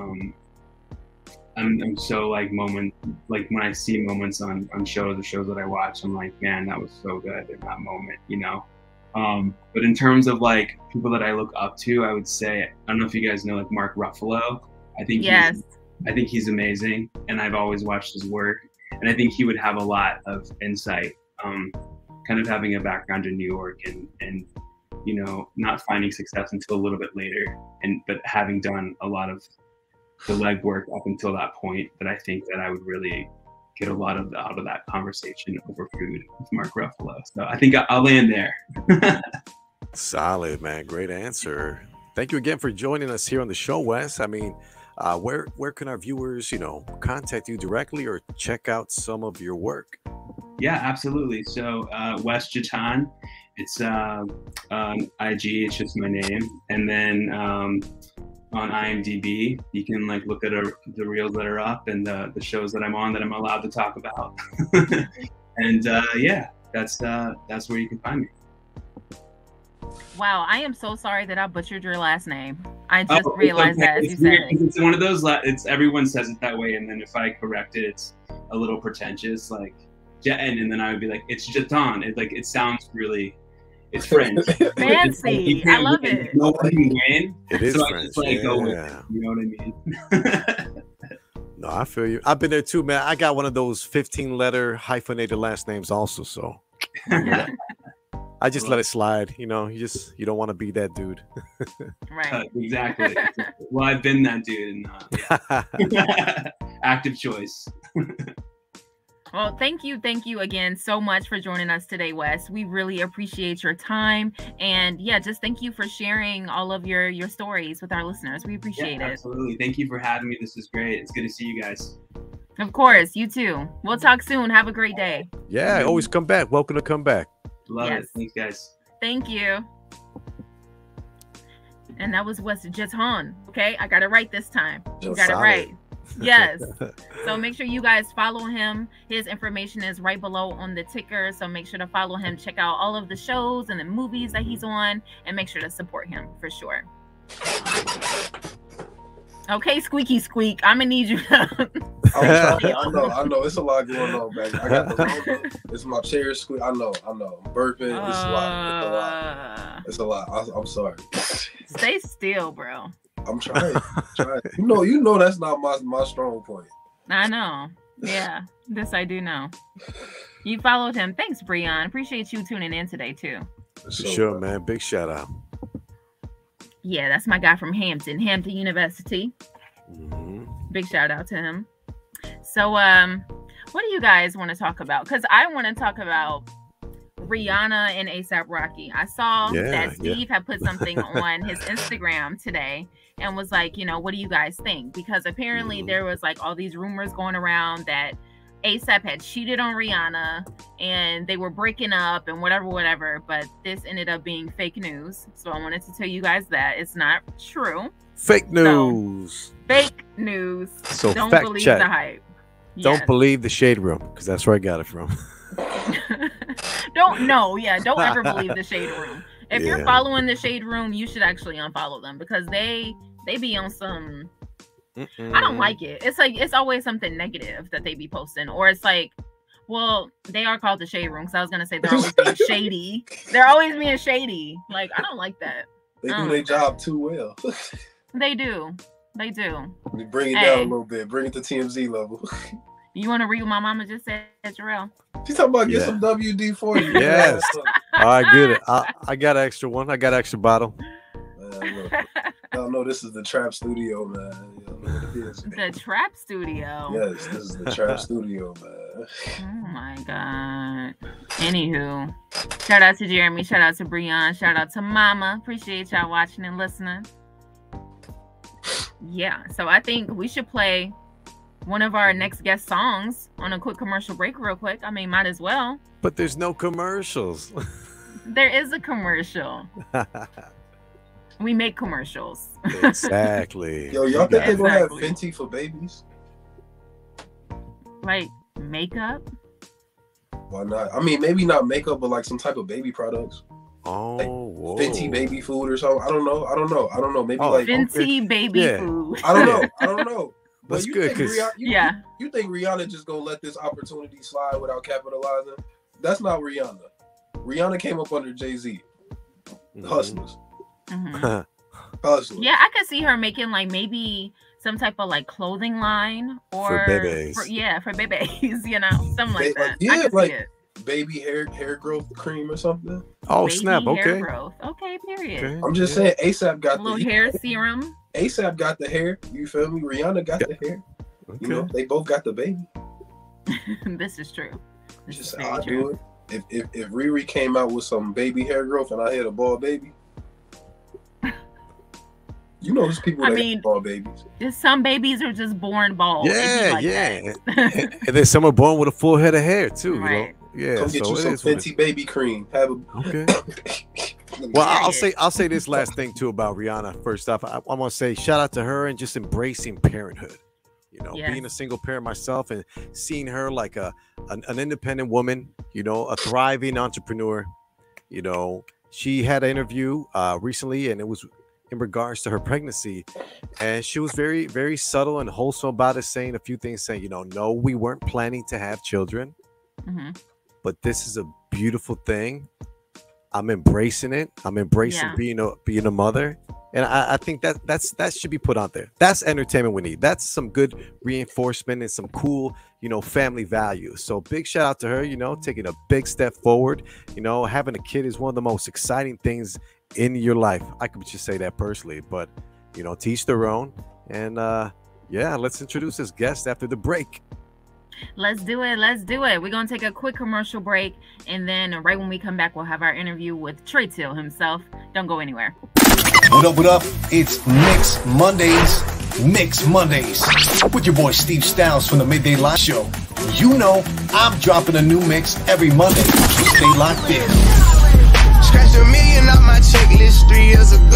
I'm so like when I see moments on shows or shows that I watch, I'm like, man, that was so good in that moment, you know. But in terms of like people that I look up to, I would say, I don't know if you guys know like Mark Ruffalo. I think he's amazing, and I've always watched his work, and I think he would have a lot of insight, kind of having a background in New York and you know, not finding success until a little bit later, but having done a lot of the legwork up until that point, that I think that I would really get a lot of out of that conversation over food with Mark Ruffalo. So I think I'll land there. Solid, man. Great answer. Thank you again for joining us here on the show, Wes. I mean, where can our viewers, you know, contact you directly or check out some of your work? Yeah, absolutely. So Wes Jetton, it's on IG, it's just my name. And then on IMDb, you can like look at the reels that are up and the shows that I'm on that I'm allowed to talk about. And yeah, that's where you can find me. Wow, I am so sorry that I butchered your last name. I just realized that as you said it. It's one of those, everyone says it that way, and then if I correct it, it's a little pretentious, like Jetton, and then I would be like, it's Jetton. It sounds really, it's French. Fancy. I love it. Nobody can win. It is so French. I just like go with it. You know what I mean? No, I feel you. I've been there too, man. I got one of those 15-letter hyphenated last names also, so I just let it slide. You know, you don't want to be that dude. Right. Exactly. Well, I've been that dude, and active choice. Well, thank you again so much for joining us today, Wes. We really appreciate your time, and yeah, just thank you for sharing all of your stories with our listeners. We appreciate it. Absolutely. Thank you for having me. This is great. It's good to see you guys. Of course, you too. We'll talk soon. Have a great day. Yeah, always come back. Welcome to come back. Love it. Thanks, guys. Thank you. And that was Wes Jetton. Okay, I got it right this time. You got it right. Yes. So make sure you guys follow him. His information is right below on the ticker. So make sure to follow him. Check out all of the shows and the movies that he's on, and make sure to support him for sure. Okay, squeaky squeak. I'm gonna need you to. I know. It's a lot going on, baby. I got the it's my chair squeak. I know. I'm burping. It's a lot. I'm sorry. Stay still, bro. I'm trying. You know that's not my strong point. I know. Yeah, this I do know. You followed him. Thanks, Breon. Appreciate you tuning in today too. For sure, man. Big shout out. Yeah, that's my guy from Hampton University. Mm-hmm. Big shout out to him. So, what do you guys want to talk about? Because I want to talk about Rihanna and A$AP Rocky. I saw that Steve had put something on his Instagram today and was like, you know, what do you guys think? Because apparently there was like all these rumors going around that A$AP had cheated on Rihanna and they were breaking up and whatever, but this ended up being fake news. So I wanted to tell you guys that it's not true. Fake news. Fake news. So don't fact believe check. the hype. Don't believe the shade room, because that's where I got it from. Don't ever believe the shade room. If you're following the shade room, you should actually unfollow them, because they be on some I don't like it. It's like it's always something negative that they be posting, or it's like, well, they are called the shade room, because I was gonna say they're always being shady. They're always being shady. Like, I don't like that. They do their job too well. They do. Bring it down a little bit. Bring it to TMZ level. You want to read what my mama just said, Jarrell? She's talking about get some WD-40. Yes. All right, good. I got an extra one. I got an extra bottle. Look, y'all know this is the Trap Studio, man. You know what it is, man. The Trap Studio. Yes, this is the Trap Studio, man. Oh my God. Anywho, shout out to Jeremy, shout out to Breon, shout out to Mama. Appreciate y'all watching and listening. Yeah, so I think we should play one of our next guest songs on a quick commercial break real quick. I mean, might as well. But there's no commercials. There is a commercial. We make commercials. Exactly. Yo, y'all think they're gonna have Fenty for babies? Like makeup? Why not? I mean, maybe not makeup, but like some type of baby products. Oh, like whoa. Fenty baby food or something. I don't know. Maybe like Fenty baby food. I don't know. That's you good. Think Rihanna, you think Rihanna just gonna let this opportunity slide without capitalizing? That's not Rihanna. Rihanna came up under Jay-Z. Hustlers. Mm-hmm. Hustlers. Yeah, I could see her making like maybe some type of like clothing line or for babies. For babies, you know, something like that. Yeah, like baby hair growth cream or something. Oh, baby snap. Hair Okay. growth. Okay, period. Okay. I'm just saying ASAP got a little hair serum. ASAP got the hair. You feel me? Rihanna got the hair. Okay. You know, they both got the baby. This is true. This Just is I'll true. do it. If Riri came out with some baby hair growth and I had a bald baby, you know, there's people that have bald babies. Some babies are just born bald. Yeah, like yeah. And then some are born with a full head of hair too. Right. You know? Yeah. Come get you some Fenty baby cream. Have a okay. Well, I'll say this last thing too about Rihanna. First off, I'm gonna say shout out to her and just embracing parenthood. You know, being a single parent myself and seeing her like an independent woman, you know, a thriving entrepreneur. You know, she had an interview recently, and it was in regards to her pregnancy, and she was very, very subtle and wholesome about it, saying a few things, saying, you know, no, we weren't planning to have children, but this is a beautiful thing. I'm embracing it. I'm embracing being a mother. And I think that should be put out there. That's entertainment we need. That's some good reinforcement and some cool, you know, family values. So big shout out to her, you know, taking a big step forward. You know, having a kid is one of the most exciting things in your life. I could just say that personally, but, you know, teach their own. And yeah, let's introduce this guest after the break. Let's do it. We're going to take a quick commercial break. And then right when we come back, we'll have our interview with Trae Till himself. Don't go anywhere. What up? It's Mix Mondays. With your boy Steve Stylez from the Midday Live Show. You know, I'm dropping a new mix every Monday. So stay locked in. Scratched $1 million off my checklist 3 years ago.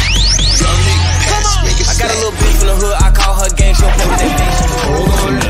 I got a little bitch from the hood. I call her gang. She'll put that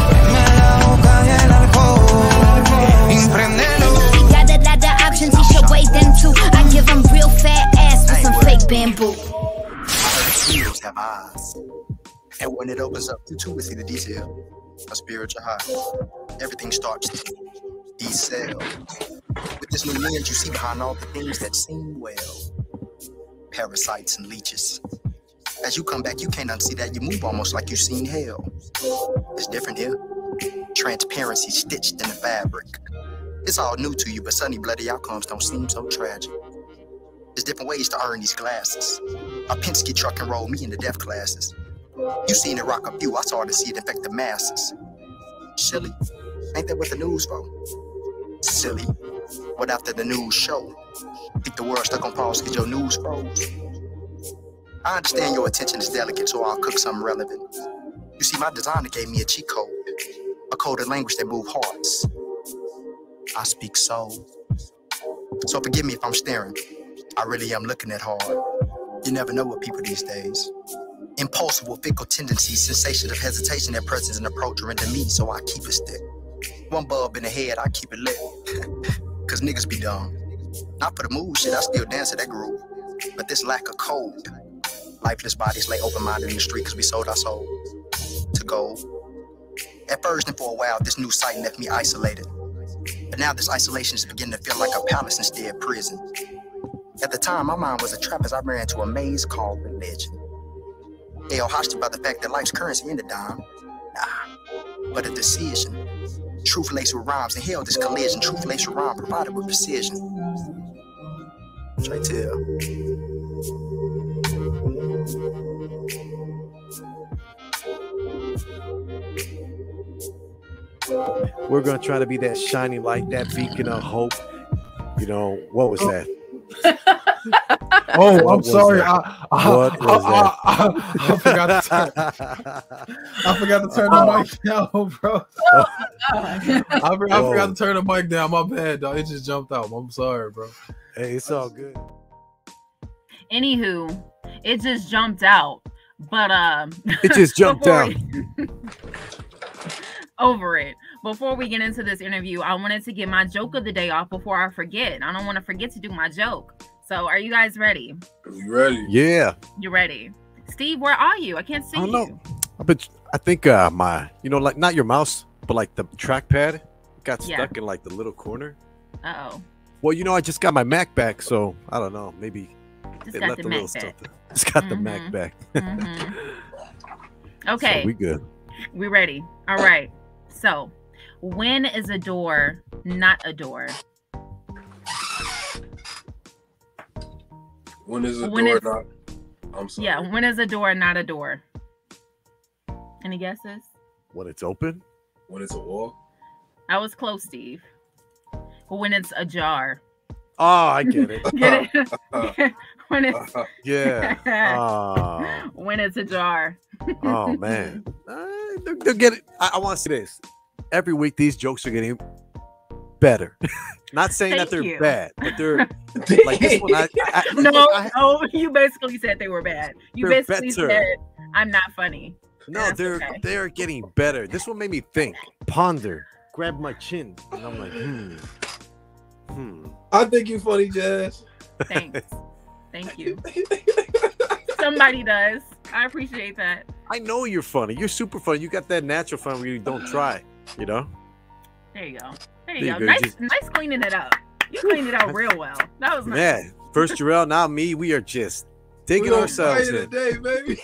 Got the options, he should weigh them too. I give him real fat ass with some fake bamboo. Ears have eyes, and when it opens up, you too will see the detail. A spiritual high. Everything starts to decel. With this new lens, you see behind all the things that seem well. Parasites and leeches. As you come back, you can't unsee that. You move almost like you've seen hell. It's different here. Transparency stitched in the fabric. It's all new to you, but sunny, bloody outcomes don't seem so tragic. There's different ways to earn these glasses. A Penske truck can roll me into deaf classes. You seen it rock a few, I started to see it infect the masses. Silly, ain't that what the news for? Silly, what after the news show? Think the world stuck on pause cause your news froze? I understand your attention is delicate, so I'll cook something relevant. You see, my designer gave me a cheat code. A coded language that moves hearts. I speak soul. So forgive me if I'm staring. I really am looking at hard. You never know with people these days. Impulsive, fickle tendencies, sensation of hesitation, their presence and approach render me, so I keep it stick. One bulb in the head, I keep it lit. Cause niggas be dumb. Not for the mood shit, I still dance to that groove. But this lack of code. Lifeless bodies lay open-minded in the street cause we sold our soul to gold. At first and for a while, this new sight left me isolated. But now this isolation is beginning to feel like a palace instead of prison. At the time, my mind was a trap as I ran into a maze called religion. They all hostage by the fact that life's currency ain't a dime. Nah, but a decision. truth laced with rhymes. Inhale this collision. Truth laced with rhyme provided with precision. Trae Till. We're gonna try to be that shining light, that beacon of hope. You know, what was that? Oh, I'm was sorry. that? I forgot to turn. I forgot to turn the mic down, bro. I forgot to turn the mic down. My bad, dog. It just jumped out. I'm sorry, bro. Hey, it's all good. Anywho, it just jumped out. But It just jumped out. Over it. Before we get into this interview, I wanted to get my joke of the day off before I forget. I don't want to forget to do my joke. So are you guys ready? You ready? Yeah. You ready? Steve, where are you? I can't see I don't you. know. I think my, you know, like not your mouse, but like the trackpad got stuck in like the little corner. Uh-oh. Well, you know, I just got my Mac back, so I don't know. Maybe Just it got left the a little Mac back. something. Just got the Mac back. Okay. So we good. We ready. All right. So, when is a door not a door? When is a door not? I'm sorry. Yeah, when is a door not a door? Any guesses? When it's open? When it's a wall? I was close, Steve. When it's a jar. Oh, I get it. Get it? When it's Yeah. when it's a jar. Oh man. They'll get it. I want to say this. Every week these jokes are getting better. Not saying that they're bad, but they're like this one. No, you basically said they were bad. You They're basically better. said I'm not funny. No, they're getting better. This one made me think, ponder, grab my chin, and I'm like, I think you're funny, Jazz. Thanks. Thank you. Somebody does. I appreciate that. I know you're funny. You're super funny. You got that natural fun where you don't try, you know? There you go. There you go. Nice cleaning it up. You cleaned it out real well. That was nice. Man, first Jarrell, now me, we are just digging ourselves in. Today, baby.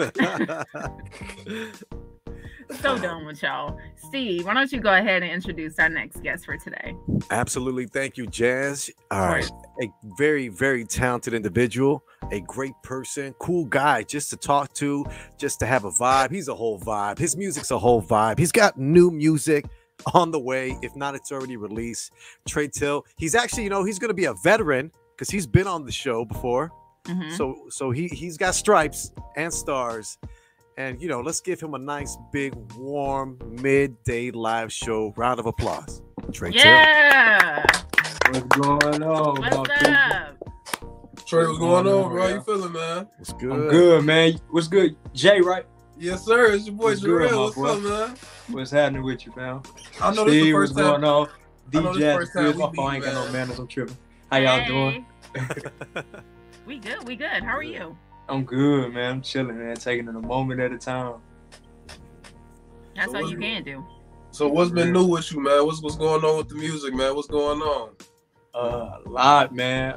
So done with y'all. Steve, why don't you go ahead and introduce our next guest for today? Absolutely. Thank you, Jazz. All right. A very, very talented individual, a great person, cool guy just to talk to, just to have a vibe. He's a whole vibe. His music's a whole vibe. He's got new music on the way. If not, it's already released. Trae Till. He's actually, you know, he's going to be a veteran because he's been on the show before. So he's got stripes and stars. And, you know, let's give him a nice, big, warm, midday live show. Round of applause. Trae Till. Yeah. What's going on? What's up? Trey, what's going on, bro? How you feeling, man? What's good? I'm good, man. What's good? Jay, right? Yes, sir. It's your boy Jarrell. What's What's up, man? What's happening with you, man? I know Steve, this is the first what's going on? I know this DJ, first time we I ain't meet, got no man. manners. I'm tripping. How y'all doing? We good. We good. How are you? I'm good, man. I'm chilling, man. Taking it a moment at a time. That's all you can do. So what's been new with you, man? What's going on with the music, man? What's going on? A lot, man.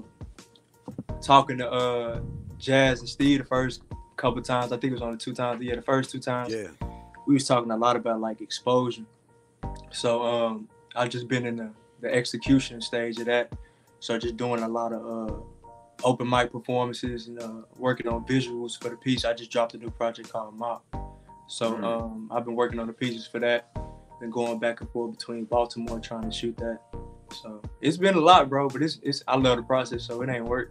Talking to Jazz and Steve the first couple times. I think it was only 2 times. Yeah, the first 2 times. Yeah. We was talking a lot about like exposure. So I've just been in the execution stage of that. So just doing a lot of open mic performances and working on visuals for the piece. I just dropped a new project called Mop. So I've been working on the pieces for that. Been going back and forth between Baltimore trying to shoot that. So it's been a lot, bro. But it's I love the process, so it ain't work.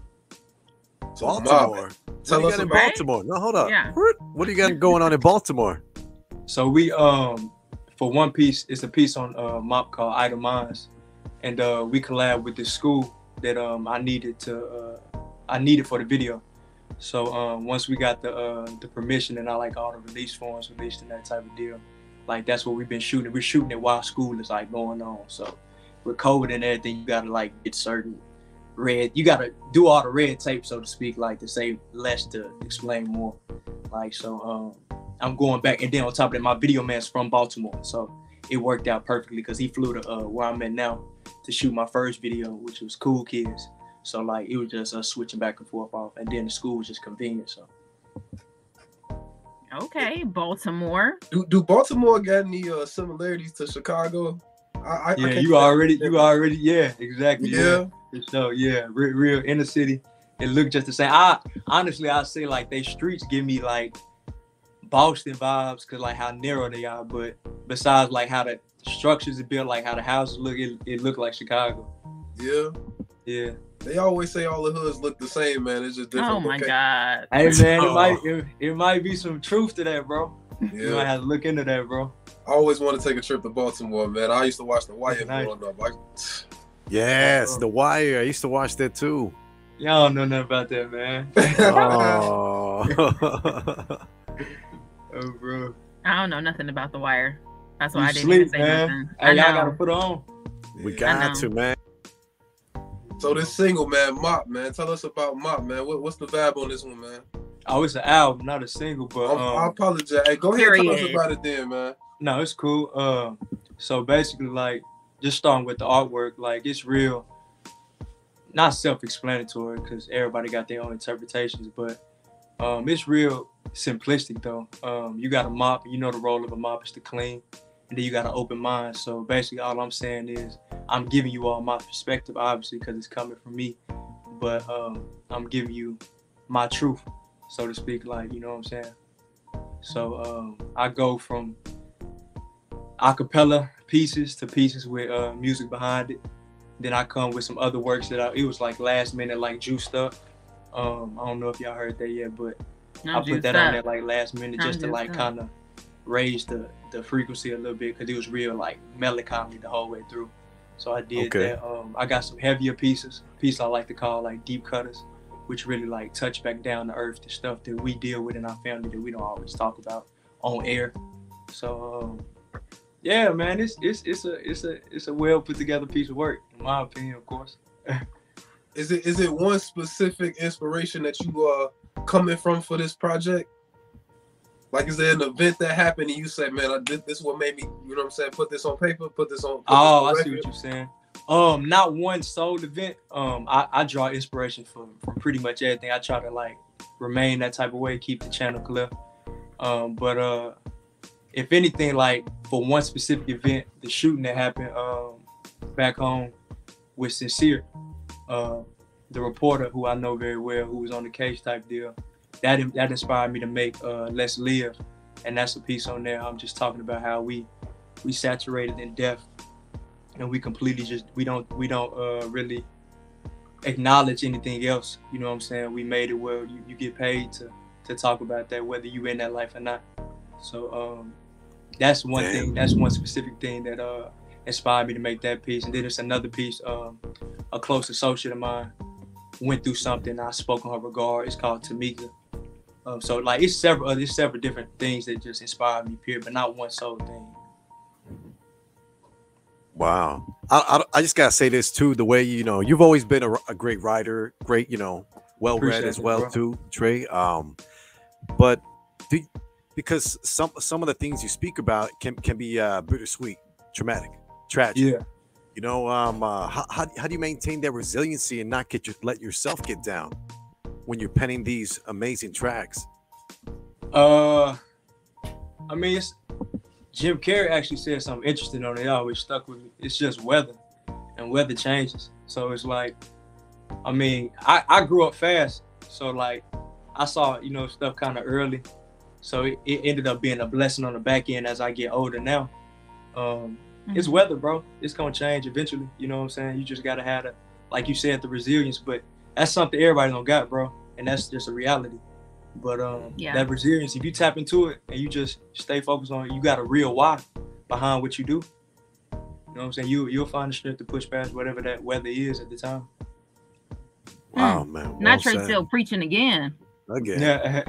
Baltimore. Tell What us do you got in about Baltimore? No, hold up. Yeah. What do you got going on in Baltimore? So we for one piece, it's a piece on Mop called Idle Minds, and we collab with this school that I needed for the video. So once we got the permission and I like all the release forms released and that type of deal, like that's what we've been shooting. We're shooting it while school is like going on. So with COVID and everything, you gotta like get certain you gotta do all the red tape, so to speak, like to say less to explain more. Like so I'm going back, and then on top of that, my video man's from Baltimore, so it worked out perfectly because he flew to where I'm at now to shoot my first video, which was Cool Kids. So like it was just us switching back and forth off, and then the school was just convenient. So Okay, Baltimore. Do Baltimore got any similarities to Chicago? I can't you already, yeah, exactly. Yeah. So yeah, real inner city. It looked just the same. Honestly, I say like they streets give me like Boston vibes because like how narrow they are. But besides like how the structures are built, like how the houses look, it looked like Chicago. Yeah. Yeah. They always say all the hoods look the same, man. It's just different. Oh my God. Hey man, it might be some truth to that, bro. Yeah. You might have to look into that, bro. I always want to take a trip to Baltimore, man. I used to watch The Wire growing up. Yes, The Wire. I used to watch that too. Y'all don't know nothing about that, man. Oh, bro. I don't know nothing about The Wire. That's why I didn't sleep, even say man. nothing. Hey, y'all gotta put on. We got to, man. So this single, man, Mop, man. Tell us about Mop, man. What's the vibe on this one, man? Oh, it's an album, not a single, but I apologize. Hey, go ahead and tell us about it then, man. No, it's cool. So basically, like, just starting with the artwork, like, it's real, not self-explanatory, because everybody got their own interpretations, but it's real simplistic, though. You got a mop, you know the role of a mop is to clean, and then you got an open mind. So basically, all I'm saying is, I'm giving you all my perspective, obviously, because it's coming from me, but I'm giving you my truth, so to speak, like, you know what I'm saying? So I go from acapella pieces to pieces with music behind it. Then I come with some other works that it was like last minute, like juiced up. I don't know if y'all heard that yet, but I put that on there like last minute just to like kind of raise the frequency a little bit, because it was real like melancholy the whole way through. So I did that. I got some heavier pieces, I like to call like deep cutters, which really like touch back down to earth, the stuff that we deal with in our family that we don't always talk about on air. So yeah, man, it's a well put together piece of work, in my opinion, of course. Is it one specific inspiration that you are coming from for this project? Like, is there an event that happened and you said, man, this is what made me, you know what I'm saying, put this on paper, put this on I see what you're saying. Not one sole event. I draw inspiration from pretty much everything. I try to like remain that type of way, keep the channel clear. But if anything, like for one specific event, the shooting that happened back home with Sincere, the reporter who I know very well, who was on the case type deal, that inspired me to make Let's Live, and that's a piece on there. I'm just talking about how we saturated in death, and we completely just we don't really acknowledge anything else. You know what I'm saying? We made it where you get paid to talk about that, whether you in that life or not. So that's one thing. That's one specific thing that inspired me to make that piece. And then there's another piece. A close associate of mine went through something. I spoke on her regard. It's called Tamika. So like it's several different things that just inspired me, period, but not one sole thing. Wow. I just gotta say this too. The way you've always been a great writer, great well read as well, bro. Too, Trae. But because some of the things you speak about can be bittersweet, traumatic, tragic. Yeah. How do you maintain that resiliency and not let yourself get down when you're penning these amazing tracks? I mean, Jim Carrey actually said something interesting on it. It always stuck with me. It's just weather, and weather changes. So it's like, I mean, I grew up fast, so like I saw stuff kind of early, so it ended up being a blessing on the back end as I get older now. It's weather, bro. It's gonna change eventually. You know what I'm saying? You just gotta have like you said, the resilience. But that's something everybody don't got, bro, and that's just a reality. But that resilience, if you tap into it and you just stay focused on it, you got a real why behind what you do. You know what I'm saying? You'll find the strength to push past whatever that weather is at the time. Wow, man. Well Not Trae Till preaching again. Again.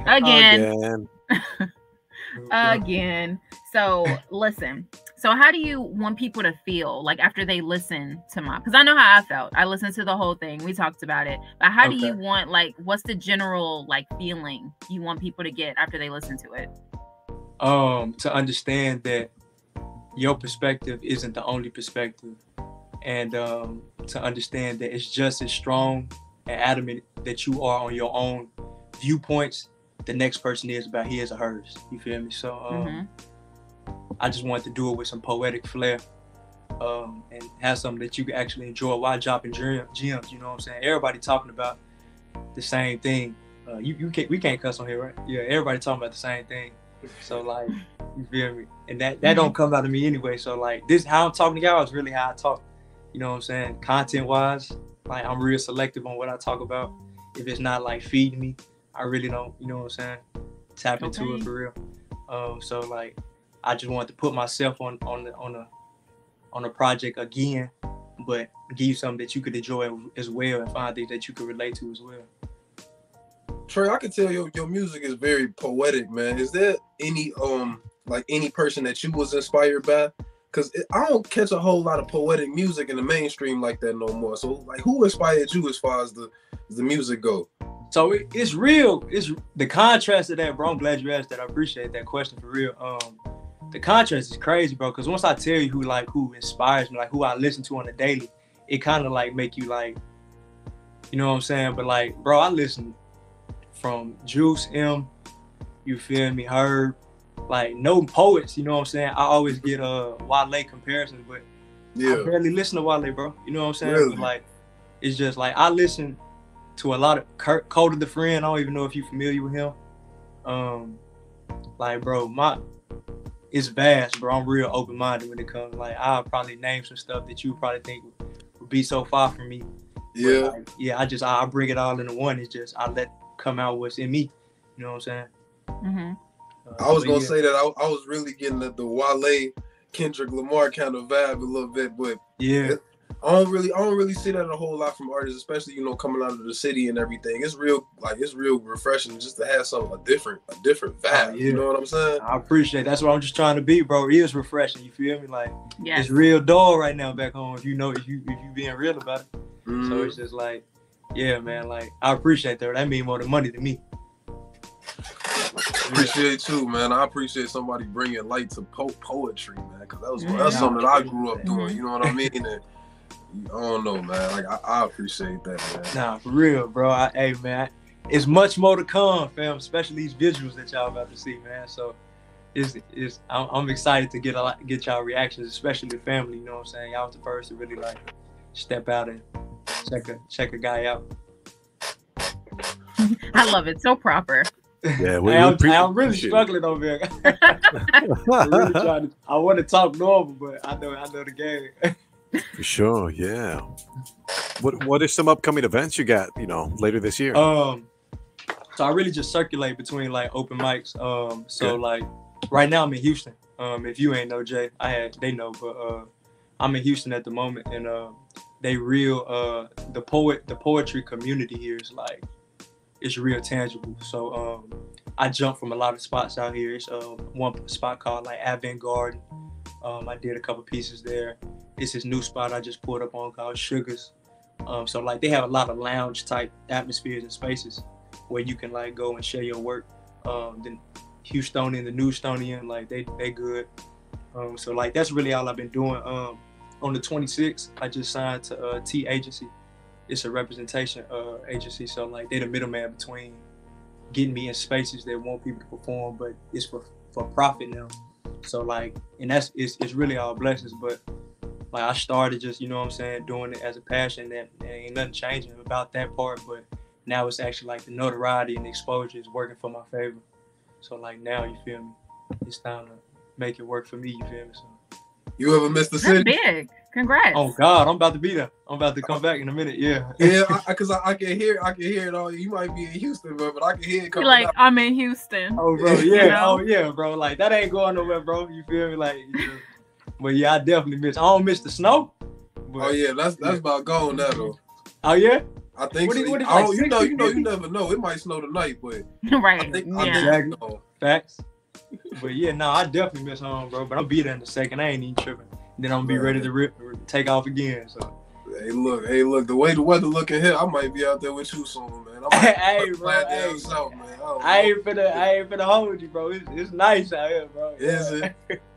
Again. So listen. So how do you want people to feel like after they listen to Mop? Because I know how I felt. I listened to the whole thing. We talked about it. But how do you want, like, what's the general like feeling you want people to get after they listen to it? To understand that your perspective isn't the only perspective, and to understand that it's just as strong and adamant that you are on your own viewpoints the next person is about his or hers. You feel me? So I just wanted to do it with some poetic flair, and have something that you can actually enjoy while dropping gems. You know what I'm saying? Everybody talking about the same thing. We can't cuss on here, right? Yeah, everybody talking about the same thing. So like, you feel me? And that don't come out of me anyway. So like, this how I'm talking to y'all is really how I talk. You know what I'm saying? Content wise, like I'm real selective on what I talk about. If it's not like feeding me, I really don't, you know what I'm saying, tap into it for real. So like, I just wanted to put myself on a project again, but give you something that you could enjoy as well and find things that you could relate to as well. Trae, I can tell your music is very poetic, man. Is there any like any person that you was inspired by? Because I don't catch a whole lot of poetic music in the mainstream like that no more. So like, who inspired you as far as the music go? So it's real. It's the contrast of that, bro. I'm glad you asked that. I appreciate that question for real. The contrast is crazy, bro. Because once I tell you who inspires me, like who I listen to on a daily, it kind of like make you like, you know what I'm saying? But like, bro, I listen from Juice, M, you feel me, Herb, like no poets, you know what I'm saying? I always get Wale comparisons, but I barely listen to Wale, bro. You know what I'm saying? Really? But like, it's just like I listen to a lot of Code of the Friend. I don't even know if you're familiar with him. Like, bro, it's vast, bro. I'm real open-minded when it comes. Like, I'll probably name some stuff that you probably think would be so far from me. Yeah. But like, yeah, I bring it all into one. It's just I let come out what's in me. You know what I'm saying? I was gonna say that I was really getting the Wale, Kendrick Lamar kind of vibe a little bit, but yeah, I don't really see that a whole lot from artists, especially, you know, coming out of the city and everything. It's real refreshing just to have a different vibe. You know what I'm saying? I appreciate it. That's what I'm just trying to be, bro. It is refreshing. You feel me? Like, it's real dull right now back home. If you being real about it. So it's just like, yeah, man. Like, I appreciate that. That means more than money to me. Appreciate you, man. I appreciate somebody bringing light to poetry, man, because that's something that I grew up doing. You know what I mean? And I don't know, man. Like, I appreciate that, man. Nah, for real, bro. Hey, man, it's much more to come, fam. Especially these visuals that y'all about to see, man. So I'm excited to get y'all reactions, especially the family. You know what I'm saying? Y'all was the first to really like step out and check a guy out. I love it. So proper. Yeah, I'm really struggling over here. I want to talk normal, but I know the game. For sure, yeah. What are some upcoming events you got, you know, later this year? So I really just circulate between like open mics. So like right now I'm in Houston. If you ain't know, Jay, they know, but I'm in Houston at the moment, and they real the poetry community here is like, it's real tangible. So I jump from a lot of spots out here. It's one spot called like Avant-Garde. I did a couple pieces there. It's this new spot I just pulled up on called Sugars. So like they have a lot of lounge type atmospheres and spaces where you can like go and share your work. The Houstonian, the New Houstonian, like they good. So like that's really all I've been doing. On the 26th, I just signed to T Agency. It's a representation agency, so like they're the middleman between getting me in spaces that want people to perform, but it's for profit now. So like, and it's really all blessings, but like I started just, you know what I'm saying, doing it as a passion, that ain't nothing changing about that part, but now it's actually like the notoriety and the exposure is working for my favor. So like now, you feel me, it's time to make it work for me, you feel me? So. You ever miss the city? That's big. Congrats. Oh God, I'm about to be there. I'm about to come back in a minute. Yeah. Yeah, because I can hear it all. You might be in Houston, but I can hear it coming like out. I'm in Houston. Oh bro, yeah. You know? Oh yeah, bro. Like that ain't going nowhere, bro. You feel me? Like, you know. But yeah, I definitely miss. I don't miss the snow. But, oh yeah, that's about gone now though. Oh yeah. I think so. Like you never know. It might snow tonight, but right. I think exactly. Facts. But yeah, no, I definitely miss home, bro. But I'll be there in a second. I ain't even tripping. Then I'm gonna be ready to take off again. So. Hey, look. The way the weather looking here, I might be out there with you soon, man. Hey, bro. Hey. South, man. I ain't finna hold you, bro. It's nice out here, bro. Is it?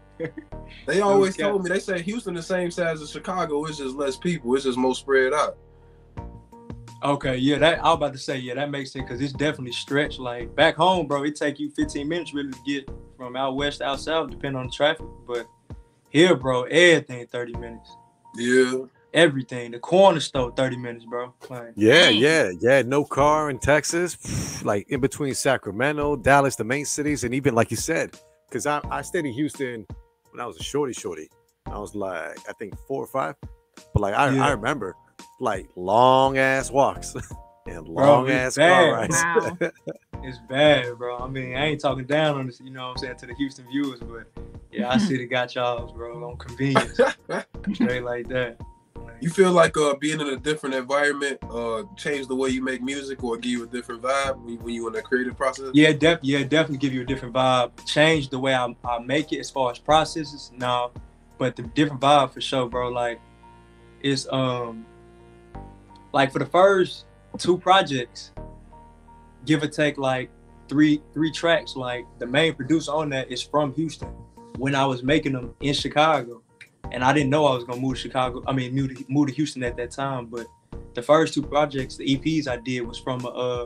They always told me. They say Houston the same size as Chicago. It's just less people. It's just more spread out. Okay, yeah, that I was about to say, yeah, that makes sense because it's definitely stretched. Like back home, bro, it take you 15 minutes really to get from out west to out south, depending on the traffic. But here, bro, everything 30 minutes. Yeah. Everything. The corner store, 30 minutes, bro. Like, Yeah. No car in Texas, like in between Sacramento, Dallas, the main cities, and even like you said, because I stayed in Houston when I was a shorty. I was like, I think 4 or 5. But like I remember like long ass walks and long ass car rides. Wow. it's bad, bro. I mean, I ain't talking down on this, you know what I'm saying, to the Houston viewers, but yeah, I see they got y'all, bro, on convenience. Straight like that. You feel like being in a different environment changed the way you make music or give you a different vibe when you in that creative process? Yeah, definitely give you a different vibe. Change the way I make it as far as processes, no, but the different vibe for sure, bro. Like it's like for the first 2 projects, give or take like three tracks. Like the main producer on that is from Houston. When I was making them in Chicago. And I didn't know I was gonna move to Chicago. I mean, move to Houston at that time. But the first 2 projects, the EPs I did, was from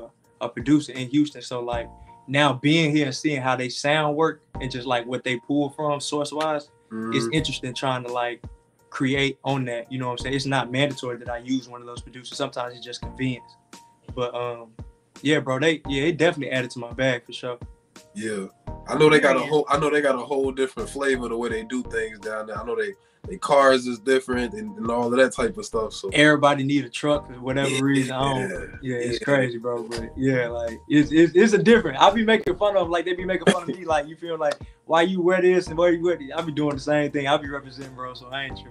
a producer in Houston. So like now being here and seeing how they sound work and just like what they pull from source wise, it's interesting trying to like create on that. You know what I'm saying? It's not mandatory that I use one of those producers. Sometimes it's just convenience. But yeah, bro, it definitely added to my bag for sure. Yeah. I know they got a whole different flavor the way they do things down there. I know they cars is different and all of that type of stuff. So everybody need a truck for whatever reason. It's crazy, bro. But yeah, like it's a different. I be making fun of them like they be making fun of me. Like you feel like why you wear this and why you wear this. I be doing the same thing. I be representing, bro. So I ain't tripping.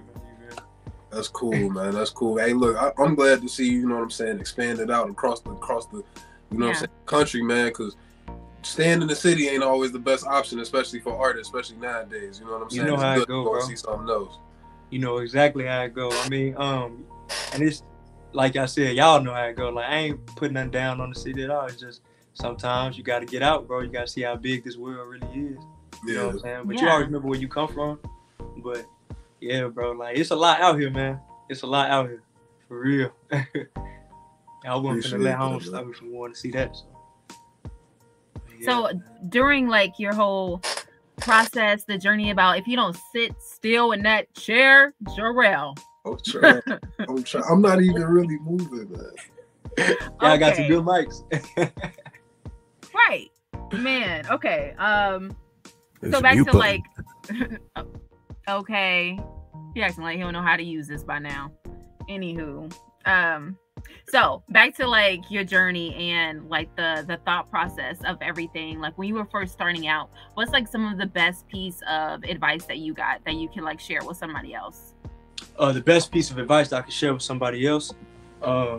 That's cool, man. That's cool. Hey, look, I'm glad to see you know what I'm saying, expanded out across the you know what I'm saying, country, man, because staying in the city ain't always the best option, especially for artists, especially nowadays. You know what I'm saying? You know how it go, bro. See something else. You know exactly how it go. I mean, and it's like I said, y'all know how it go. Like I ain't putting nothing down on the city at all. It's just sometimes you got to get out, bro. You got to see how big this world really is. You know what I'm saying? But you always remember where you come from. But yeah, bro, like it's a lot out here, man. It's a lot out here, for real. I wasn't finna let home stop me from wanting to see that. So during like your whole process, the journey about if you don't sit still in that chair, Jarrell. I'm not even really moving, man. Yeah, I got some good mics. Right, man. Okay. So back to like. Okay. He acting like he don't know how to use this by now. Anywho, so back to like your journey and like the thought process of everything. Like when you were first starting out, what's like some of the best piece of advice that you got that you can like share with somebody else? The best piece of advice that I can share with somebody else. I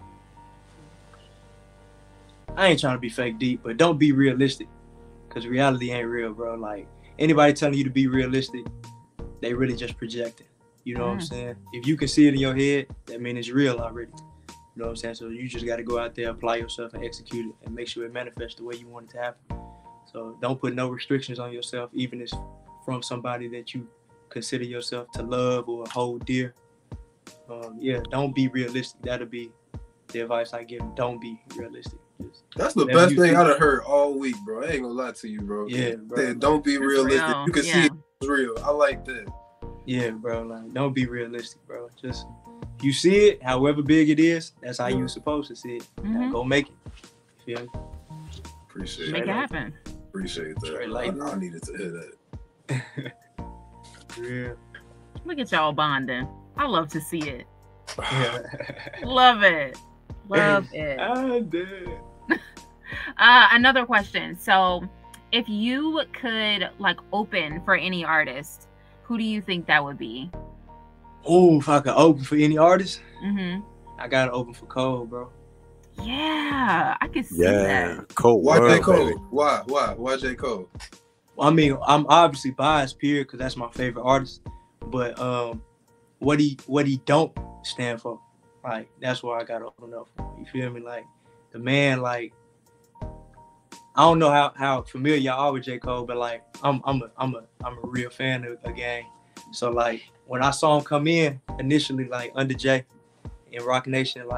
ain't trying to be fake deep, but don't be realistic, because reality ain't real, bro. Like anybody telling you to be realistic, they really just projecting. You know what I'm saying? If you can see it in your head, that means it's real already. You know what I'm saying? So you just got to go out there, apply yourself, and execute it, and make sure it manifests the way you want it to happen. So don't put no restrictions on yourself, even if it's from somebody that you consider yourself to love or hold dear. Yeah, don't be realistic. That'll be the advice I give. Don't be realistic. That's the best thing I've heard all week, bro. I ain't gonna lie to you, bro. Yeah, bro. Don't be realistic. You can see it's real. I like that. Yeah, bro. Like, don't be realistic, bro. Just you see it, however big it is, that's how you're supposed to see it. Now go make it. You feel me? Appreciate it. Make it happen. Appreciate that. I needed to hear that. Yeah. Look at y'all bonding. I love to see it. Yeah. Love it. Love it. I did. Another question. So if you could like open for any artist, who do you think that would be? Oh, if I could open for any artist, I gotta open for Cole, bro. Yeah, I can see that. Cole. Why J. Cole? Why? Why J. Cole? I mean, I'm obviously biased, period, because that's my favorite artist. But what he don't stand for, like that's why I gotta open up for. You feel me? Like the man, like I don't know how familiar y'all are with J. Cole, but like I'm a real fan of the game. So like when I saw him come in initially, like under Jay in Rock Nation, like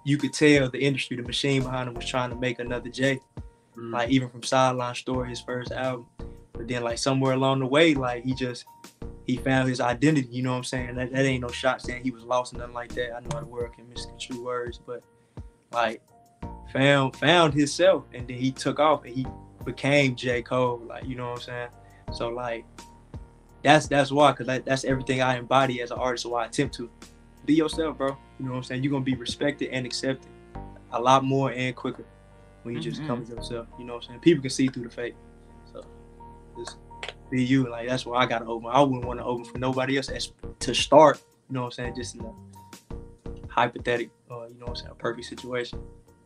you could tell the industry, the machine behind him was trying to make another Jay. Like even from Sideline Story, his first album. But then like somewhere along the way, like he found his identity, you know what I'm saying? That ain't no shot saying he was lost and nothing like that. I know the world can misconstrue words, but like found himself, and then he took off and he became J. Cole, like, you know what I'm saying? So like that's why, because that's everything I embody as an artist, so I attempt to be yourself, bro. You know what I'm saying? You're gonna be respected and accepted a lot more and quicker when you just come as yourself. You know what I'm saying? People can see through the fake. So just be you. Like that's why I gotta open. I wouldn't want to open for nobody else to start. You know what I'm saying? Just in a hypothetical, you know what I'm saying, a perfect situation.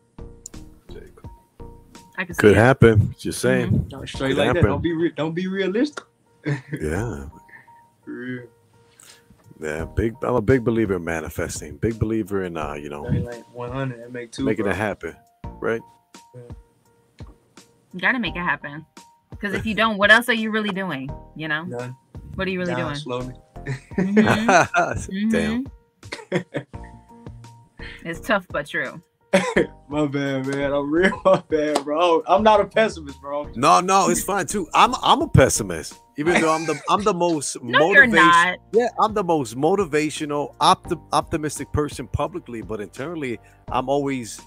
Could happen. Just saying. No, straight like that. Don't be realistic. Yeah. For real. Yeah, I'm a big believer in manifesting. Big believer in like 100 and make two. Making it happen, right? Yeah. You gotta make it happen. Because if you don't, what else are you really doing? You know? None. What are you really doing? Slowly. Damn. It's tough but true. My bad, man. I'm real. My bad, bro. I'm not a pessimist, bro. No, it's fine too. I'm a pessimist, even though I'm the most no, you're not. Yeah, I'm the most motivational, optimistic person publicly, but internally, I'm always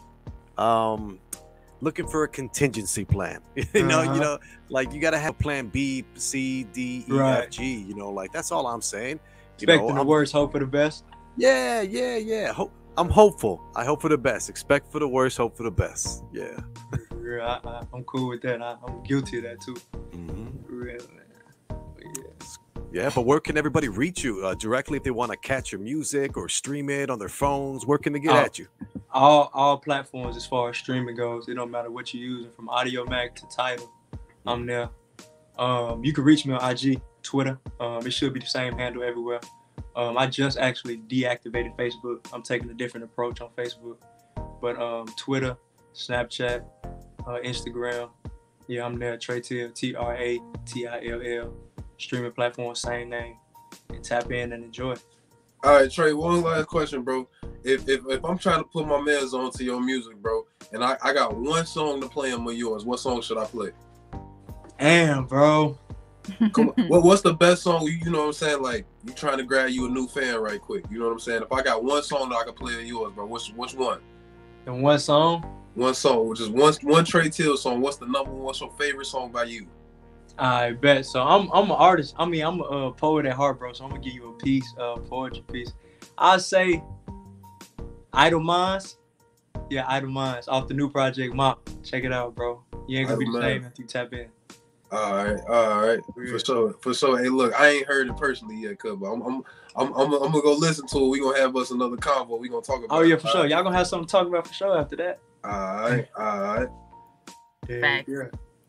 looking for a contingency plan. you know, like you gotta have plan B, C, D, E, F, G. You know, like that's all I'm saying. Expecting the worst, hope for the best. Yeah. I'm hopeful. I hope for the best. Expect for the worst, hope for the best. Yeah. I'm cool with that. I'm guilty of that too. Real, man. Yeah, but where can everybody reach you directly if they want to catch your music or stream it on their phones? Where can they get at you? All platforms as far as streaming goes. It don't matter what you're using, from Audio Mac to Tidal. I'm there. You can reach me on IG, Twitter. It should be the same handle everywhere. I just actually deactivated Facebook. I'm taking a different approach on Facebook. But Twitter, Snapchat, Instagram. Yeah, I'm there. Trae Till, TraTill. Streaming platform, same name. And tap in and enjoy. All right, Trae, one last question, bro. If I'm trying to put my mans onto your music, bro, and I got one song to play on yours, what song should I play? Damn, bro. Come on. What's the best song? You know what I'm saying? Like, you trying to grab you a new fan right quick. You know what I'm saying? If I got one song that I can play of yours, bro, which one? And one song? One song, which is one Trae Till song. What's the number one? What's your favorite song by you? I bet. So I'm an artist. I mean, I'm a poet at heart, bro. So I'm gonna give you a piece, poetry piece. I'd say Idle Minds. Yeah, Idle Minds off the new project Mop. Check it out, bro. You ain't gonna be the same if you tap in. All right. For sure. Hey, look, I ain't heard it personally yet, cuz, but I'm gonna go listen to it. We gonna have us another convo. We gonna talk about. Oh yeah, for sure. Y'all gonna have something to talk about for sure after that. All right. Facts. Yeah.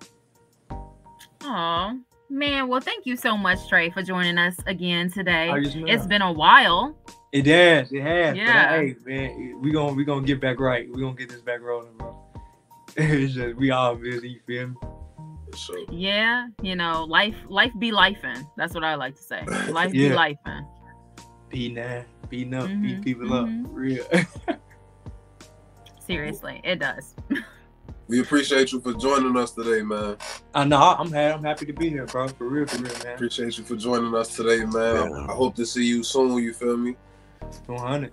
Aw, man. Well, thank you so much, Trae, for joining us again today. It's been a while. It has. Yeah. But, hey, man, we gonna get back right. We gonna get this back rolling, bro. It's just we all busy. You feel me? So. Yeah, you know, life be lifing. That's what I like to say. Life be lifing. Beating up, beating people up. Real. Seriously, it does. We appreciate you for joining us today, man. I know. I'm happy to be here, bro. For real, man. Appreciate you for joining us today, man. Yeah. I hope to see you soon. You feel me? 100.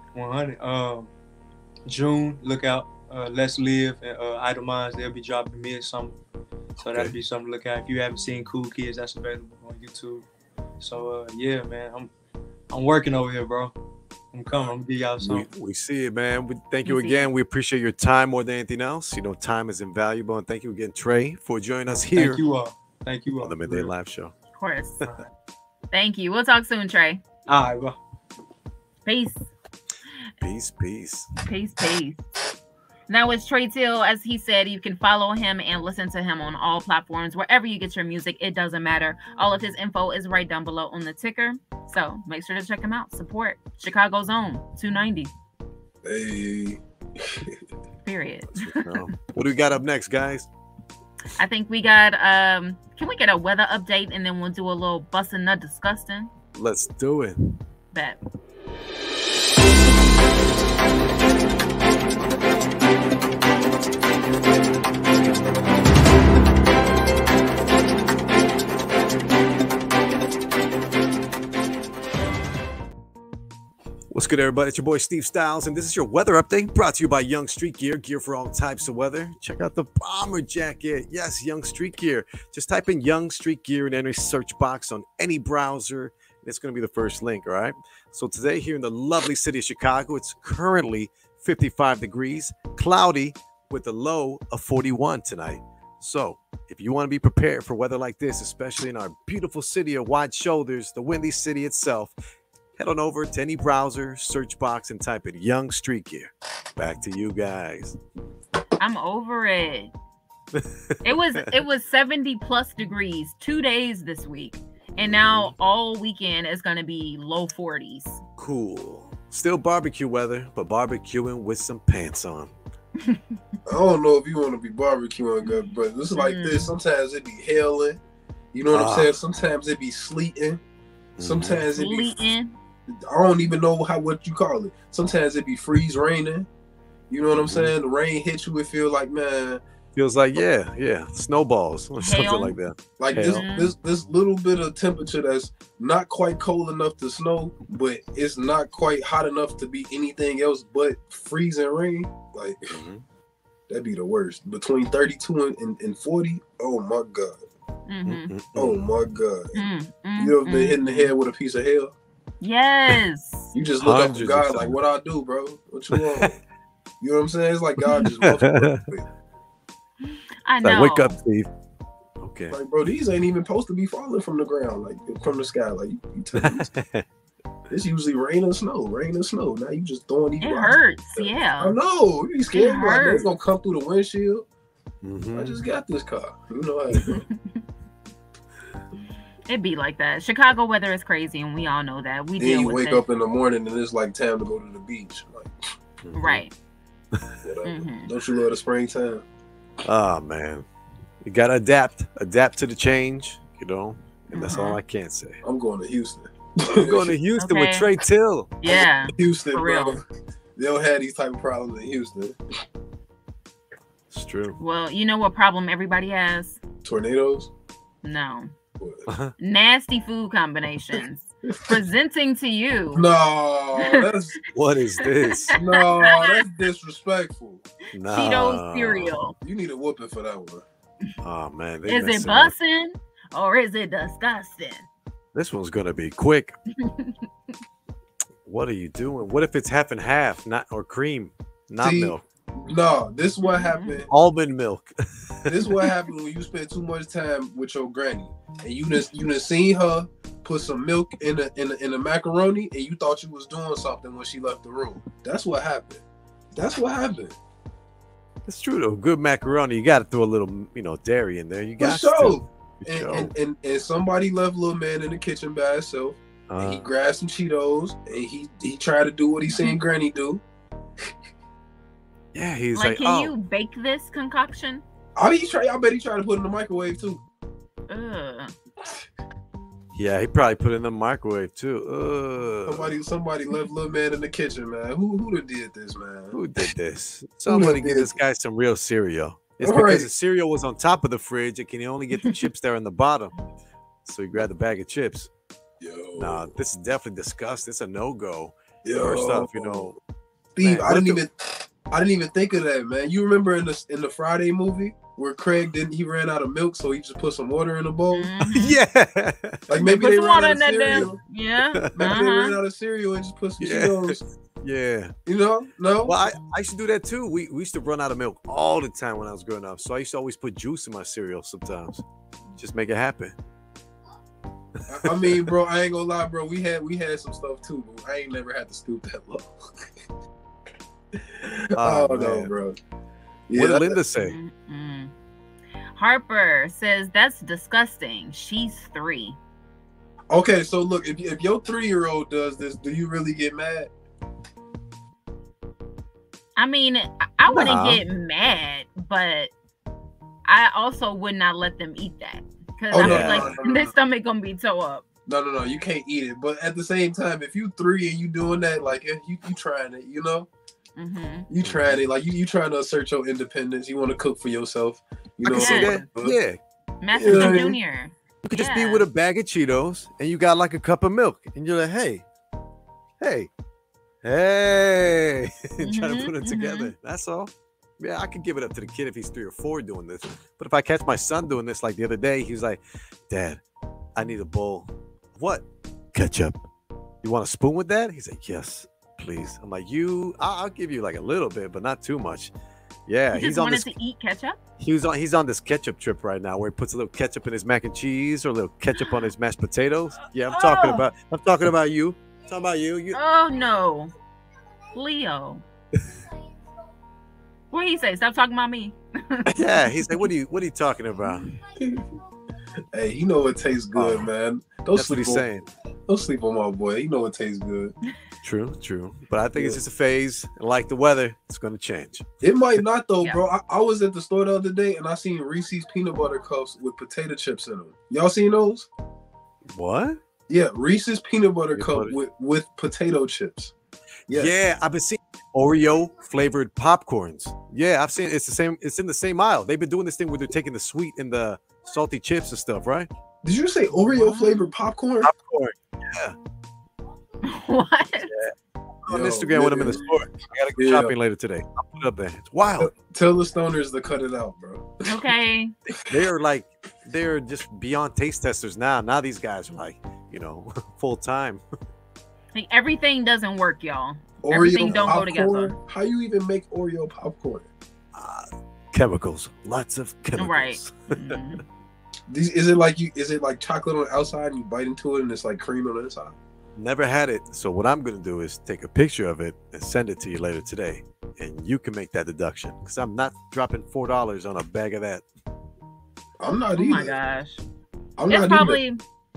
June, look out. Let's Live and Idle Minds. They'll be dropping mid-summer. So that'll be something to look at. If you haven't seen Cool Kids, that's available on YouTube. So yeah, man, I'm working over here, bro. I'm coming. I'm gonna give y'all something. We see it, man. We thank you again. We appreciate your time more than anything else. You know, time is invaluable, and thank you again, Trae, for joining us here. Thank you all. On the Midday Live Show. Of course. Thank you. We'll talk soon, Trae. All right, bro. Peace. Peace. Now it's Trae Till. As he said, you can follow him and listen to him on all platforms, wherever you get your music. It doesn't matter. All of his info is right down below on the ticker. So make sure to check him out. Support Chicago's own 290. Hey. Period. What do we got up next, guys? I think we got can we get a weather update and then we'll do a little bustin' nut disgusting? Let's do it. Bet. What's good, everybody? It's your boy Steve Stylez, and this is your weather update brought to you by Young Street Gear, gear for all types of weather. Check out the bomber jacket. Yes, Young Street Gear. Just type in Young Street Gear in any search box on any browser, and it's going to be the first link, all right? So today here in the lovely city of Chicago, it's currently 55 degrees, cloudy with a low of 41 tonight. So if you want to be prepared for weather like this, especially in our beautiful city of wide shoulders, the windy city itself, head on over to any browser, search box, and type in Young Street Gear. Back to you guys. I'm over it. It was 70 plus degrees 2 days this week. And now all weekend is going to be low 40s. Cool. Still barbecue weather, but barbecuing with some pants on. I don't know if you want to be barbecuing good, but it's like this. Sometimes it be hailing. You know what I'm saying? Sometimes it be sleeting. Sometimes it be sleeting. I don't even know what you call it. Sometimes it be freeze raining. You know what I'm saying? The rain hits you, it feels like, man. Feels like, yeah, snowballs or something like that. Like this little bit of temperature that's not quite cold enough to snow, but it's not quite hot enough to be anything else but freezing rain. Like, that'd be the worst. Between 32 and 40, oh my God. Oh my God. You ever been hitting the head with a piece of hail? Yes. You just look up to God like, what I do, bro? What you want? You know what I'm saying? It's like God just wants to work. I know. Like, wake up, Steve. Okay. Like, bro, these ain't even supposed to be falling from the ground, like from the sky. Like, you tell me, it's usually rain and snow. Now you just throwing these. It hurts, yeah. I know. You be scared. Like, it's gonna come through the windshield. I just got this car. You know how it goes. It'd be like that. Chicago weather is crazy, and we all know that. We deal with it. You wake up in the morning, and it's like time to go to the beach. Like, right. Don't you love the springtime? Oh man, you gotta adapt to the change, you know, and that's all I can say. I'm going to Houston. I'm going to Houston with Trae Till. Yeah, Houston, for bro. real. They don't have these type of problems in Houston. It's true. Well, you know what problem everybody has? Tornadoes? No. Nasty food combinations. Presenting to you. No, that's what is this? No, that's disrespectful. Nah. Cheetos cereal. You need a whooping for that one. Oh man, is it bussin' or is it disgusting? This one's gonna be quick. What are you doing? What if it's half and half, or cream, not milk? No, this is what happened. Almond milk. This is what happened when you spend too much time with your granny, and you done seen her put some milk in a macaroni, and you thought you was doing something when she left the room. That's what happened. It's true though. Good macaroni, you got to throw a little, dairy in there. You got to. And somebody left little man in the kitchen by himself. And he grabbed some Cheetos, and he tried to do what he seen Granny do. Yeah, he's like, can you bake this concoction? I bet he tried to put it in the microwave too. Yeah, he probably put it in the microwave too. Somebody left little man in the kitchen, man. Who did this, man? Who did this? Somebody give this guy some real cereal. It's because the cereal was on top of the fridge. It can only get the chips there on the bottom. So he grabbed a bag of chips. Nah, this is definitely disgusting. It's a no-go. First off, Steve, man, I didn't even think of that, man. You remember in the Friday movie where Craig he ran out of milk, so he just put some water in a bowl? Yeah. Like maybe they ran out of cereal. Yeah. Maybe they ran out of cereal and just put some Cheetos. Yeah. No? Well, I used to do that too. We used to run out of milk all the time when I was growing up. So I used to always put juice in my cereal sometimes. Just make it happen. I mean, bro, I ain't gonna lie, bro. We had some stuff too, but I ain't never had to stoop that low. Oh no, bro. Yeah, what did Linda say? Harper says that's disgusting. She's 3. Okay, so look, if your 3-year-old does this, do you really get mad? I mean, I wouldn't get mad, but I also would not let them eat that because I feel like their stomach gonna be toe up. No, you can't eat it. But at the same time, if you 3 and you doing that, like you trying it, you trying it, like you trying to assert your independence. You want to cook for yourself. I can see that. Yeah, Master Junior. You could just be with a bag of Cheetos and you got like a cup of milk, and you're like, hey, Hey, trying to Mhm, put it mhm. together. That's all. Yeah, I could give it up to the kid if he's 3 or 4 doing this. But if I catch my son doing this, like the other day, he was like, "Dad, I need a bowl. What? Ketchup. You want a spoon with that?" He's like, "Yes, please." I'm like, I'll give you like a little bit, but not too much. Yeah, He he's just on wanted this. to eat ketchup. He's on this ketchup trip right now, where he puts a little ketchup in his mac and cheese or a little ketchup on his mashed potatoes. Yeah, I'm talking Oh. about. I'm talking about you. I'm talking about you. You. Oh no, Leo. What he say? Stop talking about me. Yeah, he's like, what are you talking about? Hey, you know it tastes good, Oh, man. Don't That's what sleep he's on, saying. Don't sleep on my boy. You know it tastes good. True. But I think it's just a phase. And like the weather, it's going to change. It might not though, Yeah. bro. I was at the store the other day and I seen Reese's peanut butter cups with potato chips in them. Y'all seen those? What? Yeah, Reese's peanut butter Peanut cup butter. with potato chips. Yes. Yeah, I've been seeing Oreo flavored popcorns. Yeah, I've seen it's the same. It's in the same aisle. They've been doing this thing where they're taking the sweet and the salty chips and stuff, right? Did you say Oreo flavored popcorn? Popcorn. Yeah. What? On Yo, Instagram when I'm in the yeah. store. I gotta go Yeah. shopping later today. I'll put it up there. It's wild. Tell the stoners to cut it out, bro. Okay. They're just beyond taste testers now. Now these guys are like, full time. Like, everything doesn't work, y'all. Oreo Everything don't go popcorn? together. How you even make Oreo popcorn? Chemicals. Lots of chemicals. Right. Mhm. Is it like chocolate on the outside and you bite into it and it's like cream on the inside? Never had it. So what I'm gonna do is take a picture of it and send it to you later today, and you can make that deduction because I'm not dropping $4 on a bag of that. I'm not Oh either. my gosh. I'm It's not probably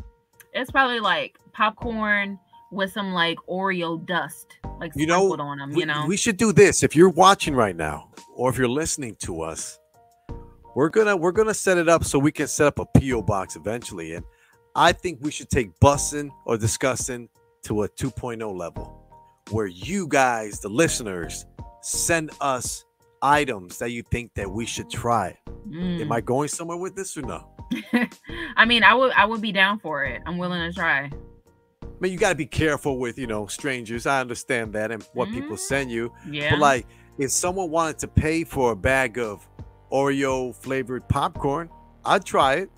like popcorn with some like Oreo dust, like sprinkled on them. We should do this. If you're watching right now, or if you're listening to us, we're gonna set it up so we can set up a PO box eventually, and I think we should take bussing or discussing to a 2.0 level, where you guys, the listeners, send us items that you think that we should try. Am I going somewhere with this or no? I mean, I would be down for it. I'm willing to try. I mean, you got to be careful with, strangers. I understand that and what people send you. Yeah. But like, if someone wanted to pay for a bag of Oreo flavored popcorn, I'd try it,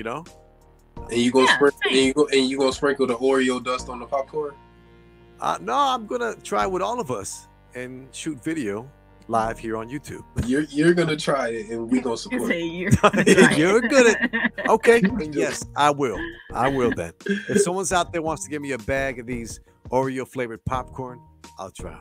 And you gonna sprinkle the Oreo dust on the popcorn? No, I'm gonna try with all of us and shoot video live here on YouTube. You're gonna try it and we gonna support it. You're good at okay. And yes, I will then. If someone's out there wants to give me a bag of these Oreo flavored popcorn, I'll try.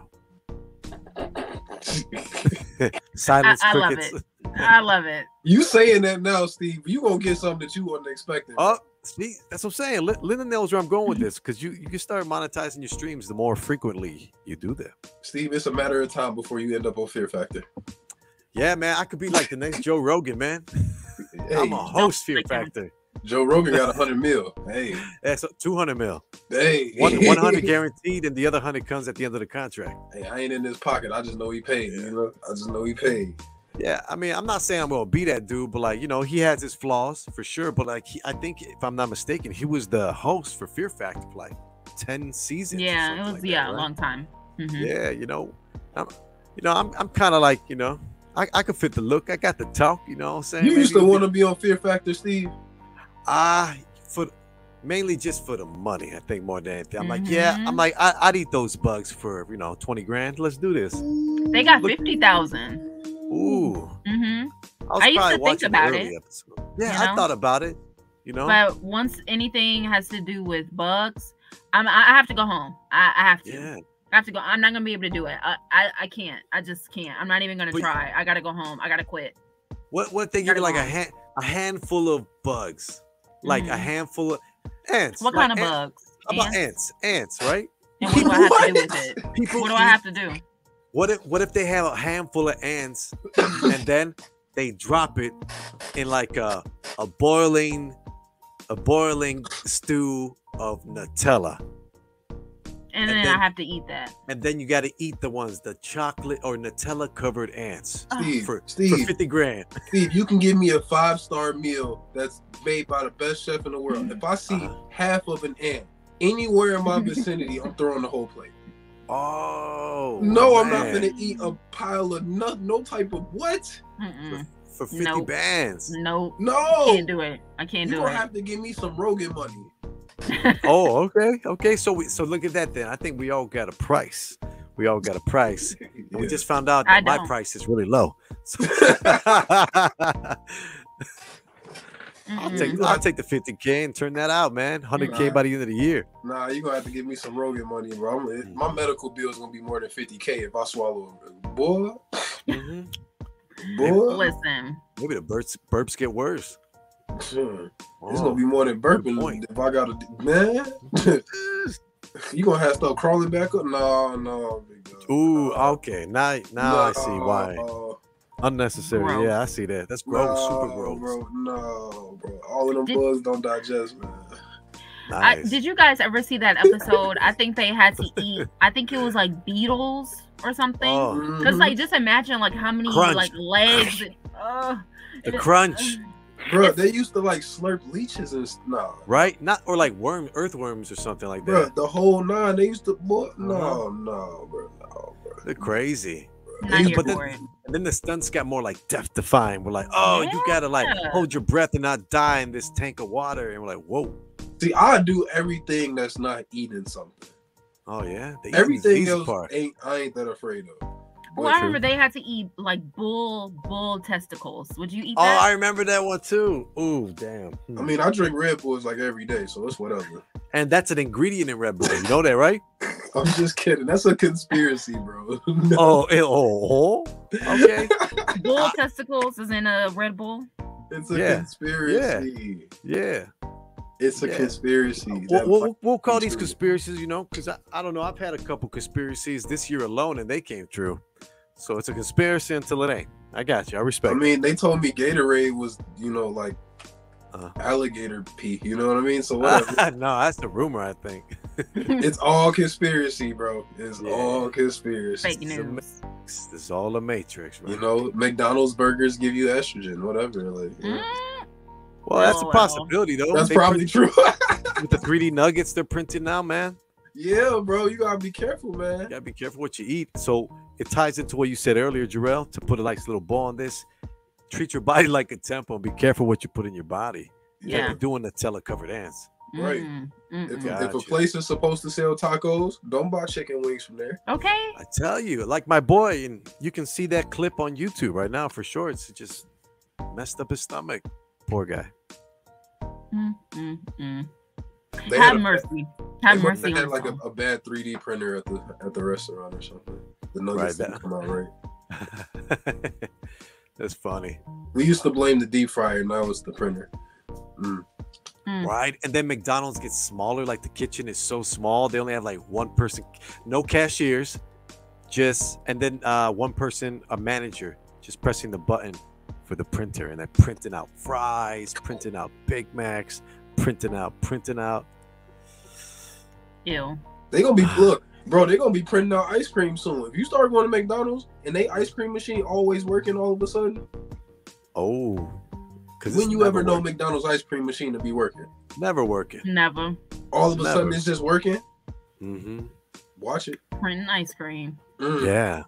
Silence I love crickets. it. I love it. You saying that now, Steve? You gonna get something that you wasn't expecting. Oh, see, that's what I'm saying. Linda knows where I'm going with this because you can start monetizing your streams the more frequently you do that. Steve, it's a matter of time before you end up on Fear Factor. Yeah, man, I could be like the next Joe Rogan, man. Hey, I'm a host Fear Factor. Joe Rogan got 100 mil. Hey, that's 200 mil. Hey, 100 guaranteed, and the other 100 comes at the end of the contract. Hey, I ain't in his pocket. I just know he paid. I just know he paid. Yeah, I mean, I'm not saying I'm gonna be that dude, but like, he has his flaws for sure. But like, I think if I'm not mistaken, he was the host for Fear Factor for like 10 seasons. Yeah, it was like a long time. Yeah, I'm kind of like, I could fit the look. I got the talk. You know what I'm saying? You used to want to be on Fear Factor, Steve? Mainly just for the money, I think, more than anything. I'm like, I'd eat those bugs for 20 grand. Let's do this. They got 50,000. Ooh. I used to think about it. Yeah, I thought about it. But once anything has to do with bugs, I have to go home. I have to. Yeah. I have to go. I'm not gonna be able to do it. I can't. I just can't. I'm not even gonna try. I gotta go home. I gotta quit. What if they give you like a handful of bugs, like a handful of ants? What kind of bugs? How about ants? Ants, right? And what do I have to do with it? What do I have to do? What if they have a handful of ants and then they drop it in like a boiling stew of Nutella? And then I have to eat that. And then you got to eat the ones, the chocolate or Nutella covered ants. Steve, for 50 grand. Steve, you can give me a 5-star meal that's made by the best chef in the world. If I see half of an ant anywhere in my vicinity, I'm throwing the whole plate. Oh No, I'm not man. gonna eat a pile of no type of what? For 50 Nope. bands. Nope. No, Can't do it. I can't you do gonna it. have to give me some Rogan money. Oh, okay. So look at that then. I think we all got a price. We all got a price. And we just found out I that my don't. price is really low. So Mm-mm. I'll take the 50K and turn that out, man. 100K by the end of the year. Nah, you gonna have to give me some Rogan money, bro. My medical bill is gonna be more than 50K if I swallow it. Boy. Boy. Listen. Maybe the burps get worse. It's gonna be more than burping if I gotta, man. You gonna have to start crawling back up? No, big dog. Ooh, okay. Now I see why. Unnecessary. Gross. Yeah, I see that. That's gross. Super gross. Bro. No, bro. All of them bugs don't digest, man. Nice. Did you guys ever see that episode? I think they had to eat. I think it was like beetles or something. Because like, just imagine like how many Crunch. like legs. The crunch. Bro, they used to like slurp leeches and Right? Not or like earthworms or something like bro, that. the whole nine. They used to no, bro. They're crazy. Not here But for it. and then the stunts got more like death defying. We're like, oh, you gotta like hold your breath and not die in this tank of water. And we're like, whoa. See, I do everything that's not eating something. Oh yeah, Everything else I ain't that afraid of. Well, I remember they had to eat like bull testicles. Would you eat Oh, that? I remember that one too. Ooh, damn. I mean, I drink Red Bulls like every day, so it's whatever. And that's an ingredient in Red Bull. You know that, right? I'm just kidding. That's a conspiracy, bro. Okay. Bull testicles is in a Red Bull. It's a conspiracy. Yeah. It's a conspiracy. We'll call these conspiracies, you know, because I don't know. I've had a couple conspiracies this year alone, and they came true. So it's a conspiracy until it ain't. I got you. I respect. I mean, they told me Gatorade was, like alligator pee. You know what I mean? So whatever. No, that's the rumor. I think it's all conspiracy, bro. It's all conspiracy. Fake news. It's all a matrix, right? You know, McDonald's burgers give you estrogen, whatever. Like, well, that's a possibility, though. That's probably true. With the 3D nuggets they're printing now, man. Yeah, bro, you gotta be careful, man. You gotta be careful what you eat. So it ties into what you said earlier, Jarrell, to put a nice little bow on this. Treat your body like a temple and be careful what you put in your body. You can't be doing the telecovered ants. Right. If a place is supposed to sell tacos, don't buy chicken wings from there. Okay. I tell you, like my boy, and you can see that clip on YouTube right now for sure. It's just messed up his stomach. Poor guy. Have mercy. Have mercy. They had like a bad 3D printer at the restaurant or something. The nuggets didn't come out right. That's funny. We used to blame the deep fryer, now it's the printer. Right, and then McDonald's gets smaller. Like the kitchen is so small, they only have like one person, no cashiers, and then one person, a manager, just pressing the button for the printer, and they're printing out fries, printing out Big Macs, printing out. Ew. They gonna be they're gonna be printing out ice cream soon. If you start going to McDonald's and they ice cream machine always working all of a sudden. Oh. When you ever know McDonald's ice cream machine to be working? Never working. Never. All of a sudden it's just working? Mm-hmm. Watch it. Printing ice cream. Yeah.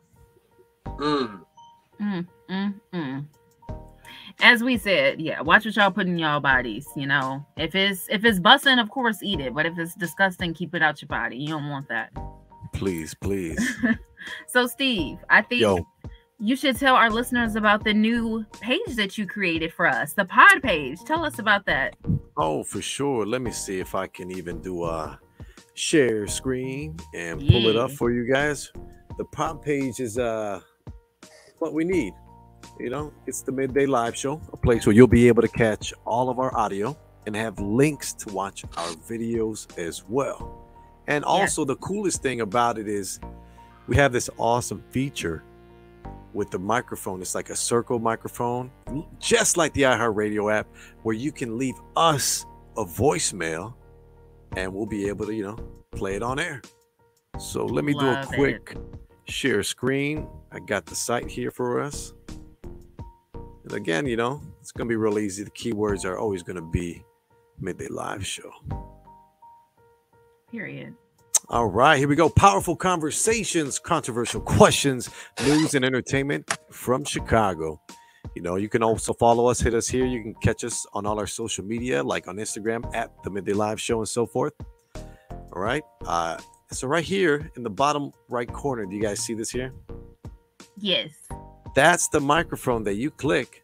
As we said, watch what y'all put in y'all bodies. You know, if it's busting, of course eat it. But if it's disgusting, keep it out your body. You don't want that. Please. So Steve, I think you should tell our listeners about the new page that you created for us, the pod page. Tell us about that. Oh, for sure. Let me see if I can even do a share screen and pull it up for you guys. The pod page is what we need. You know, it's the Midday Live Show, a place where you'll be able to catch all of our audio and have links to watch our videos as well. And also the coolest thing about it is we have this awesome feature with the microphone. It's like a circle microphone, just like the iHeartRadio app, where you can leave us a voicemail and we'll be able to, play it on air. So let me do a quick share screen. I got the site here for us. And again, it's going to be real easy. The keywords are always going to be Midday Live Show. Period. All right, here we go. Powerful conversations, controversial questions, news and entertainment from Chicago. You know, you can also follow us, hit us here. You can catch us on all our social media, like on Instagram at the Midday Live Show and so forth. All right. So right here in the bottom right corner, do you guys see this here? Yes. That's the microphone that you click.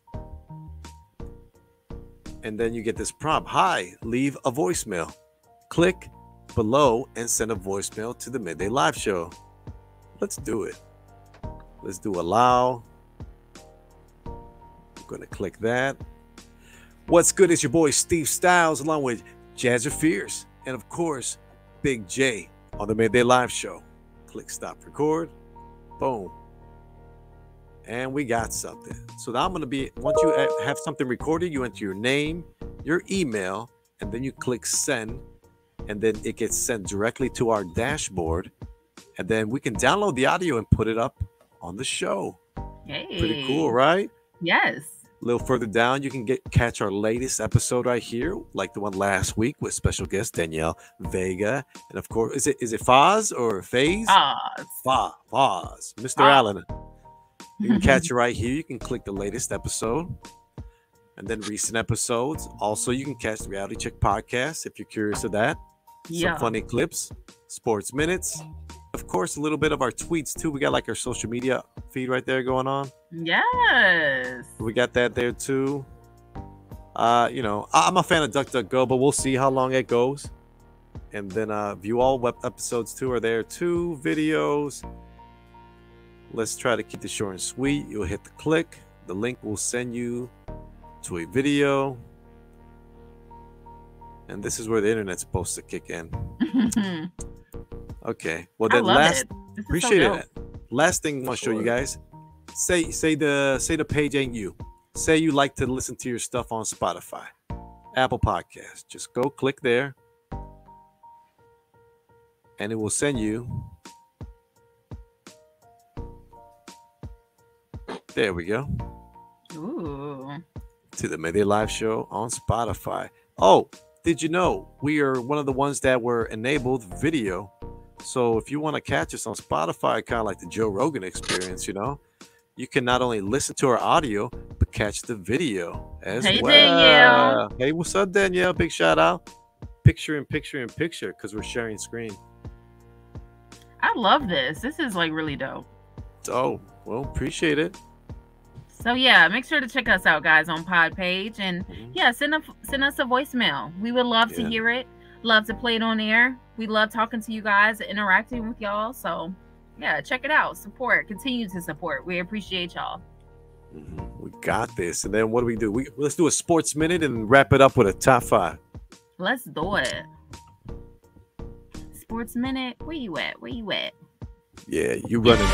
And then you get this prompt. Hi, leave a voicemail. Click below and send a voicemail to the Midday Live Show. Let's do it. Let's do allow. I'm going to click that. What's good? It's your boy Steve Stylez along with Jazzer Fierce and of course Big J on the Midday Live Show. Click stop record. Boom. And we got something. So now I'm going to be, once you have something recorded, you enter your name, your email, and then you click send. And then it gets sent directly to our dashboard. And then we can download the audio and put it up on the show. Hey. Pretty cool, right? Yes. A little further down, you can catch our latest episode right here, like the one last week with special guest Danielle Vega. And of course, is it Foz or Faze? Foz. Mr. Allen. You can catch it right here. You can click the latest episode. And then recent episodes. Also, you can catch the Reality Check podcast if you're curious of that. Some funny clips, sports minutes. Of course, a little bit of our tweets too. We got like our social media feed right there going on. Yes. We got that there too. You know, I'm a fan of DuckDuckGo, but we'll see how long it goes. And then view all web episodes too are there too. Videos. Let's try to keep this short and sweet. You'll hit the click. The link will send you to a video. And this is where the internet's supposed to kick in. Okay. Well, then appreciate it. Last thing I want to show you guys. Say the page ain't you. Say you like to listen to your stuff on Spotify, Apple Podcasts. Just go click there. And it will send you. There we go. Ooh. To the Midday Live Show on Spotify. Oh, did you know we are one of the ones that were enabled video? So if you want to catch us on Spotify, kind of like the Joe Rogan experience, you know, you can not only listen to our audio, but catch the video as well. Danielle. Hey, what's up, Danielle? Big shout out. Picture in picture, because we're sharing screen. I love this. This is like really dope. Oh, well, appreciate it. So yeah, make sure to check us out, guys, on Pod Page, and yeah, send us a voicemail. We would love to hear it. Love to play it on air. We love talking to you guys, interacting with y'all. So yeah, check it out. Support. Continue to support. We appreciate y'all. We got this. And then what do? Let's do a sports minute and wrap it up with a top 5. Let's do it. Sports minute. Where you at? Where you at? Yeah, you running.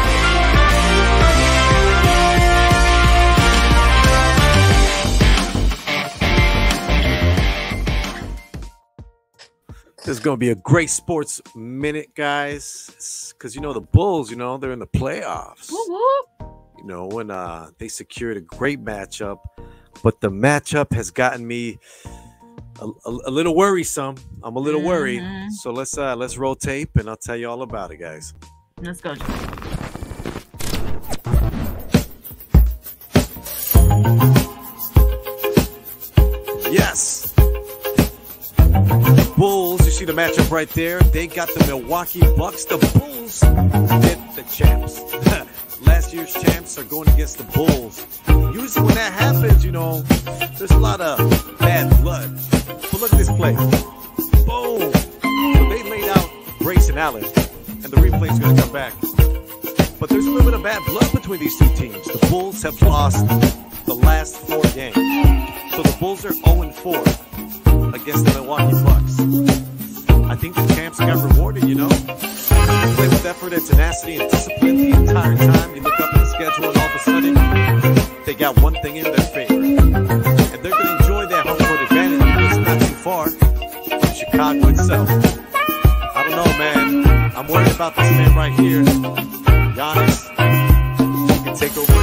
This is going to be a great sports minute, guys, because, you know, the Bulls, you know, they're in the playoffs. Woo woo. You know, when they secured a great matchup, but the matchup has gotten me a little worrisome. I'm a little worried. So let's roll tape, and I'll tell you all about it, guys. Let's go. Yes. Bulls, you see the matchup right there. They got the Milwaukee Bucks. The Bulls get the champs. Last year's champs are going against the Bulls. Usually when that happens, you know, there's a lot of bad blood. But look at this play. Boom. So they laid out Grayson Allen, and the replay is going to come back. But there's a little bit of bad blood between these two teams. The Bulls have lost the last 4 games. So the Bulls are 0-4 against the Milwaukee Bucks. I think the champs got rewarded, you know. They play with effort and tenacity and discipline the entire time. You look up at the schedule and all of a sudden, they got one thing in their favor. And they're going to enjoy that home court advantage because it's not too far from Chicago itself. I don't know, man. I'm worried about this man right here. Giannis can take over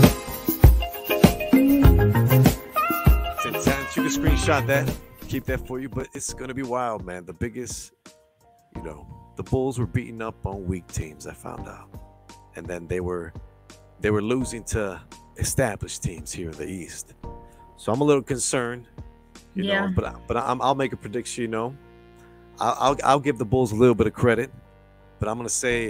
again. It's intense. You can screenshot that. Keep that for you, but it's going to be wild, man. The biggest, You know, the Bulls were beating up on weak teams, I found out. And then they were losing to established teams here in the East. So I'm a little concerned, you know, but I'll make a prediction, you know. I'll give the Bulls a little bit of credit, but I'm gonna say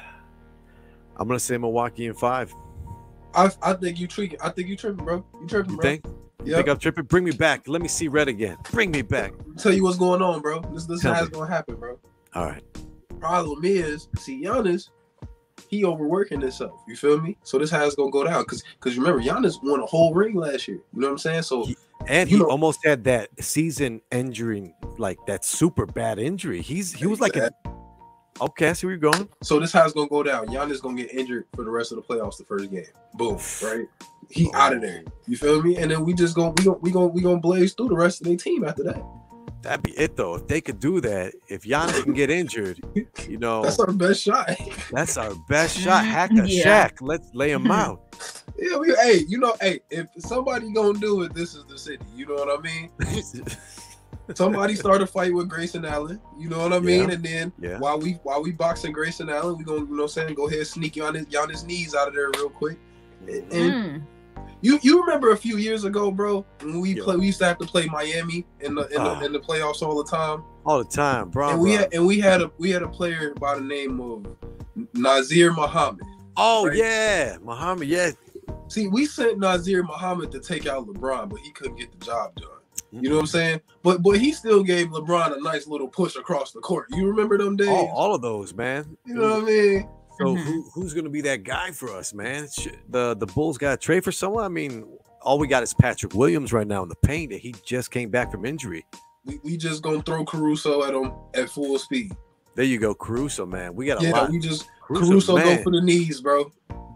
Milwaukee in 5. I think you tripping, bro. You tripping, bro. You think I'm tripping? Bring me back. Let me see red again. Bring me back. Tell you what's going on, bro. This is how it's gonna happen, bro. All right. Problem is, see, Giannis, he overworking himself. You feel me? So this is how it's gonna go down. Cause remember, Giannis won a whole ring last year. You know what I'm saying? So he almost had that season injury, like that super bad injury. He was like okay, I see where you're going. So this is how it's gonna go down. Giannis gonna get injured for the rest of the playoffs the first game. Boom, right? He out of there. You feel me? And then we gonna blaze through the rest of their team after that. That'd be it though. If they could do that, if Giannis can get injured, you know, that's our best shot. That's our best shot. Hack a Shaq. Let's lay him out. Yeah, if somebody gonna do it, this is the city. You know what I mean? Somebody start a fight with Grayson Allen. You know what I mean? And then while we boxing Grayson Allen, we gonna, you know what I'm saying, go ahead and sneak Giannis knees out of there real quick. And you remember a few years ago, bro, when we used to have to play Miami in the playoffs all the time. All the time, bro. And we had a player by the name of Nazir Muhammad. Oh, right? Yeah, Muhammad, yeah. See, we sent Nazir Muhammad to take out LeBron, but he couldn't get the job done. You know what I'm saying? But he still gave LeBron a nice little push across the court. You remember them days? All of those, man. You know what I mean? So who's going to be that guy for us, man? The Bulls got to trade for someone? I mean, all we got is Patrick Williams right now in the paint, and he just came back from injury. We just going to throw Caruso at him at full speed. There you go, Caruso, man. We got a lot. Yeah, we just Caruso go for the knees, bro.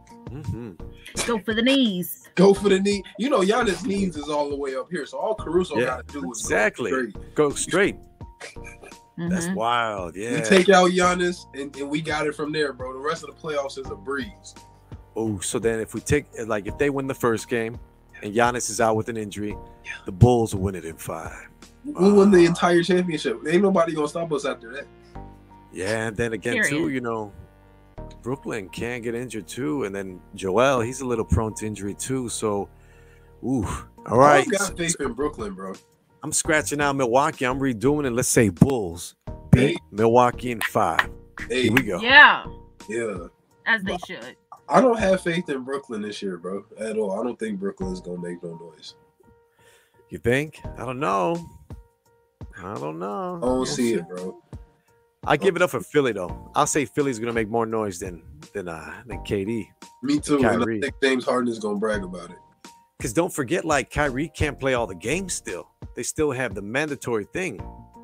Go for the knees. Go for the knee. You know, Giannis' knees is all the way up here, so all Caruso got to do is go straight. That's wild. Yeah. We take out Giannis and we got it from there, bro. The rest of the playoffs is a breeze. Oh, so then if they win the first game and Giannis is out with an injury, the Bulls will win it in 5. We'll win the entire championship. Ain't nobody gonna stop us after that. Yeah, and then again too, you know, Brooklyn can get injured too, and then Joel, he's a little prone to injury too. So, all right. I got faith in Brooklyn, bro. I'm scratching out Milwaukee. I'm redoing it. Let's say Bulls beat Milwaukee in 5. Here we go. Yeah. As they should. I don't have faith in Brooklyn this year, bro, at all. I don't think Brooklyn is gonna make no noise. You think? I don't know. I don't see it, bro. I give it up for Philly though. I'll say Philly's gonna make more noise than KD. Me too. And I think James Harden is gonna brag about it. Because don't forget, like, Kyrie can't play all the games still. They still have the mandatory thing.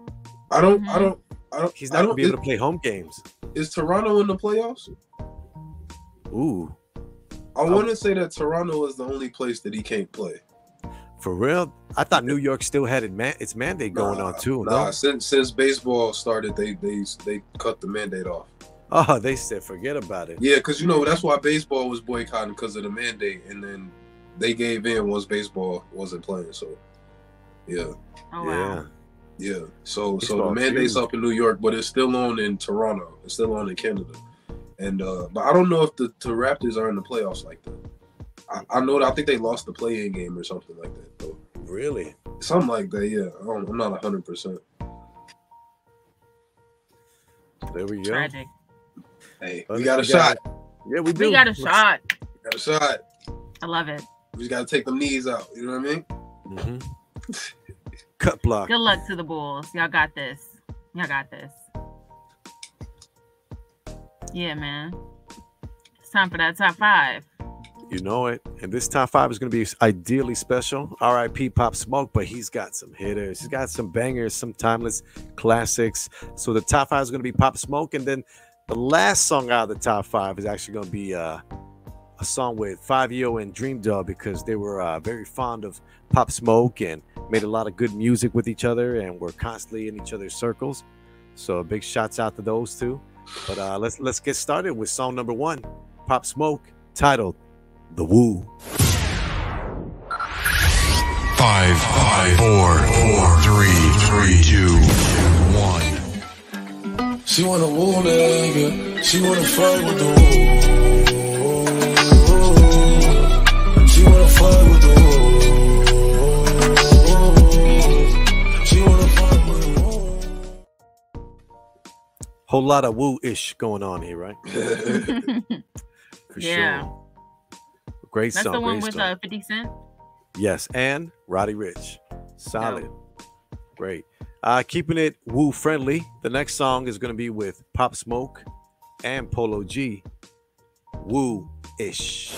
He's not gonna be able to play home games. Is Toronto in the playoffs? Ooh. I want to say that Toronto is the only place that he can't play. For real? I thought New York still had its mandate going on too. No? Since baseball started, they cut the mandate off. Oh, they said forget about it. Yeah, because you know that's why baseball was boycotting, because of the mandate, and then they gave in once baseball wasn't playing. So, yeah. Oh, wow. Yeah. So the mandate's up in New York, but it's still on in Toronto. It's still on in Canada. And but I don't know if the Raptors are in the playoffs like that. I think they lost the play-in game or something like that, though. Really? Something like that, yeah. I'm not 100%. There we go. Tragic. Hey, we got a shot. Yeah, we do. We got a shot. Got a shot. I love it. We just got to take them knees out. You know what I mean? Cut block. Good luck to the Bulls. Y'all got this. Yeah, man. It's time for that top 5. You know it. And this top 5 is going to be ideally special. R.I.P. Pop Smoke, but he's got some hitters. He's got some bangers, some timeless classics. So the top 5 is going to be Pop Smoke. And then the last song out of the top 5 is actually going to be a song with 5EO and Dream Dub, because they were very fond of Pop Smoke and made a lot of good music with each other and were constantly in each other's circles. So big shouts out to those two. But let's get started with song number 1, Pop Smoke, titled The Woo. 5, 4, 3, 2, 1. She wanna woo nigga. She wanna fight with the woo. She wanna fight with the woo. She wanna fight with the woo. Whole lot of woo-ish going on here, right? For Yeah. sure. Great That's song. the one great with song. 50 Cent. Yes, and Roddy Ricch. Solid. Great. Keeping it woo friendly. The next song is going to be with Pop Smoke and Polo G. Woo-ish.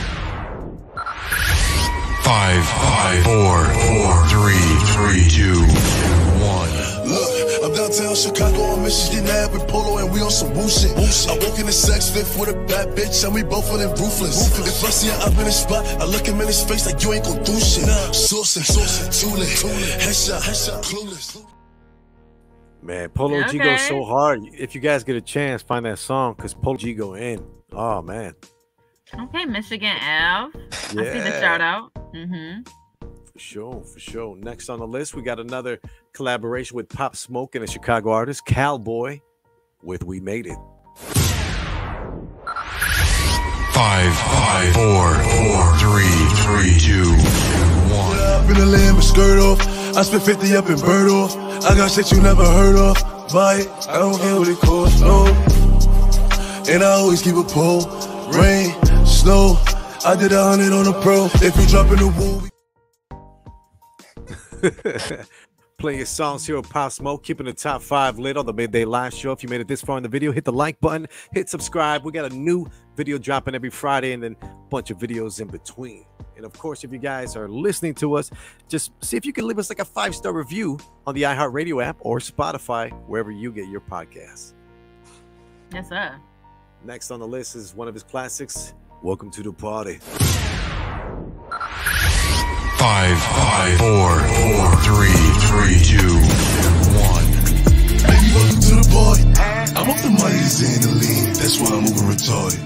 5, 4, 3, 2, 1. Look, I'm downtown Chicago on mission, getting mad with Polo and we on some woo shit. I walk in the sex fifth with a bad bitch and we both feeling ruthless. If I see her up in the spot, I look him in his face like you ain't gon' do shit. Sourcing, too lit, headshot, clueless. Man, Polo G goes so hard. If you guys get a chance, find that song because Polo G go in. Oh, man. Okay, Michigan Ave. I see the shout out. For sure. Next on the list, we got another collaboration with Pop Smoke and a Chicago artist, Cowboy, with We Made It. 5, 4, 3, 2, 1. Up in the lamb and skirt off. I spent 50 up in bird off. I got shit you never heard of. Buy it, I don't care what it costs, no. And I always keep a pole. Rain, snow. I did 100 on a pro. If you drop in the woo. Playing your songs here with Pop Smoke, keeping the top 5 lit on the Midday Live Show. If you made it this far in the video, hit the like button, hit subscribe. We got a new video dropping every Friday and then a bunch of videos in between. And of course, if you guys are listening to us, just see if you can leave us like a 5-star review on the iHeartRadio app or Spotify, wherever you get your podcasts. Yes, sir. Next on the list is one of his classics, Welcome to the Party. 5, 4, 3, 2, 1. Baby, welcome to the party. I'm off the money, this ain't the lean. That's why I'm moving retarded.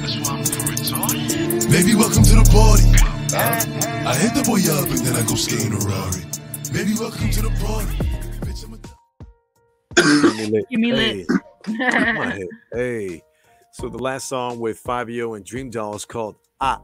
Baby, welcome to the party. I hit the boy up and then I go skating a Rari. Baby, welcome to the party. Give me lit. Hey. So the last song with 5EO and Dream Doll is called Ah.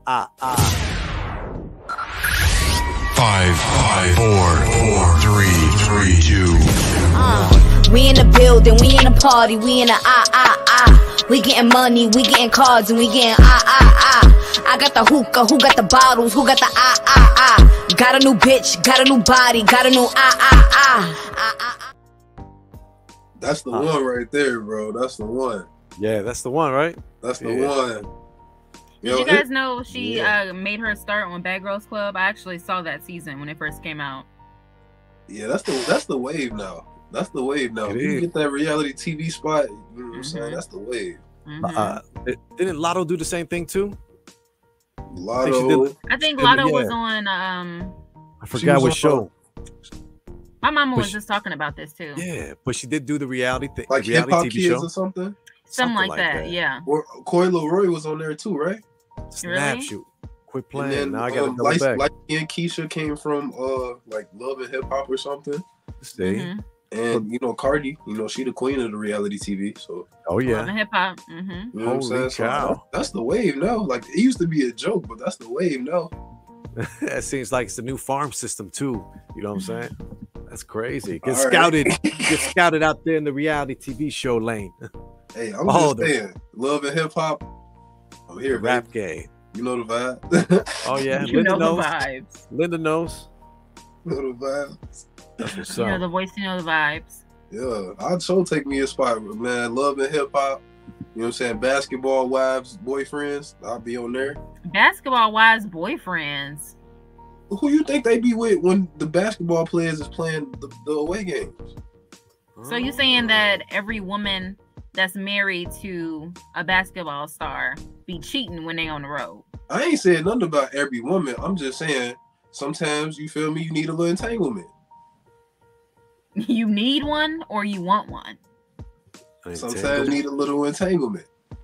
5, 4, 3, 2, 1. We in the building, we in the party, we in the We getting money, we getting cards, and we getting I got the hookah, who got the bottles, who got the Got a new bitch, got a new body, got a new That's the one right there, bro. That's the one. Yeah, that's the one, right? That's the one. Did you guys know she made her start on Bad Girls Club? I actually saw that season when it first came out. Yeah, that's the wave now. That's the wave now. If you get that reality TV spot, you know what I'm saying? That's the wave. Didn't Lotto do the same thing too? Lotto. I think Lotto was on. I forgot what show. My mama was just talking about this too. Yeah, but she did do the reality thing, like reality Hip Hop TV Kids show or something. Something like that. Yeah. Or Coy Leroy was on there too, right? Snap shoot. Quit playing. And then, now I gotta double back. Like and Keisha came from like Love and Hip Hop or something. See. And you know Cardi, you know she the queen of the reality TV. So Love and Hip Hop. You know what I'm saying? So that's the wave now. Like it used to be a joke, but that's the wave now. That seems like it's the new farm system too. You know what I'm saying? That's crazy. Get scouted out there in the reality TV show lane. Hey, I'm just saying, Love and Hip Hop. I'm here, rap game. You know the vibe. Oh yeah, you know the vibes. Linda knows. You know the vibes. That's what's You up. know the voice. You know the vibes. Yeah, I'd sure take me a spot, man. Love and Hip Hop. You know what I'm saying? Basketball Wives, Boyfriends. I'll be on there. Basketball Wives, Boyfriends. Who you think they be with when the basketball players is playing the away games? So you saying that every woman that's married to a basketball star be cheating when they on the road? I ain't saying nothing about every woman. I'm just saying sometimes you feel me. You need a little entanglement. You need one or you want one? Sometimes you need a little entanglement.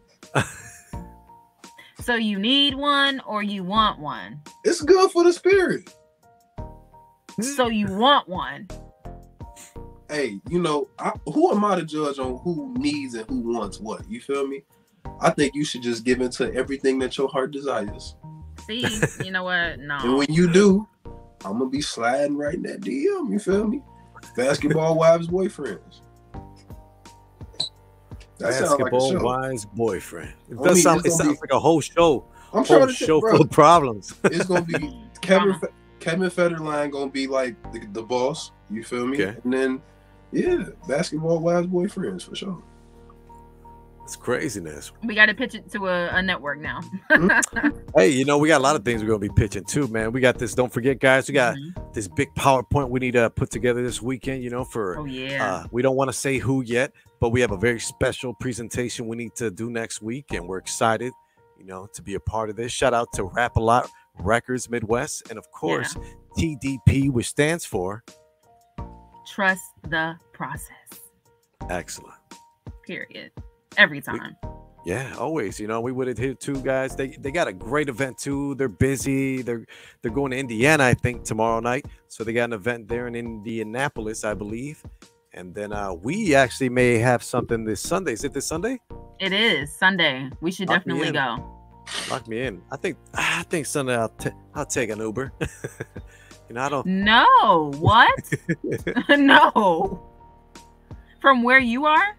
So you need one or you want one? It's good for the spirit. So you want one? hey, you know, who am I to judge on who needs and who wants what? You feel me? I think you should just give into everything that your heart desires. See, you know what? No. And when you do, I'm gonna be sliding right in that DM. You feel me? Basketball wives, boyfriends. That Basketball like wives, boyfriend. It I mean, sounds like a whole show. I'm whole trying to show bro, full of problems. It's gonna be Kevin Federline gonna be like the boss. You feel me? Okay. And then, yeah, basketball wives, boyfriends for sure. It's craziness. We got to pitch it to a network now. Hey, you know, we got a lot of things we're going to be pitching too, man. We got this. Don't forget, guys, we got this big PowerPoint we need to put together this weekend, you know, for, we don't want to say who yet, but we have a very special presentation we need to do next week. And we're excited, you know, to be a part of this. Shout out to Rap A Lot Records Midwest. And of course, TDP, which stands for Trust the Process. Excellent. Period. Every time. Yeah, always. You know, we would have here too, guys. They got a great event too. They're busy. They're going to Indiana, I think, tomorrow night. So they got an event there in Indianapolis, I believe. And then we actually may have something this Sunday. Is it this Sunday? It is Sunday. We should definitely go. Lock me in. I think Sunday I'll take an Uber. You know, I don't. No. What? No. From where you are?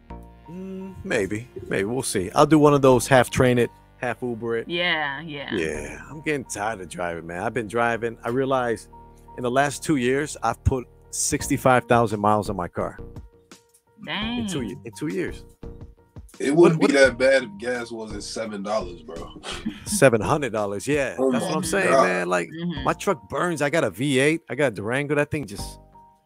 Maybe we'll see. I'll do one of those half train it, half Uber it. Yeah. I'm getting tired of driving, man. I've been driving. I realized in the last 2 years I've put 65,000 miles on my car. Dang. In 2 years. It wouldn't be that bad if gas wasn't $7, bro. $700, yeah. Oh That's what I'm saying, man. Like my truck burns. I got a V8. I got a Durango. That thing just.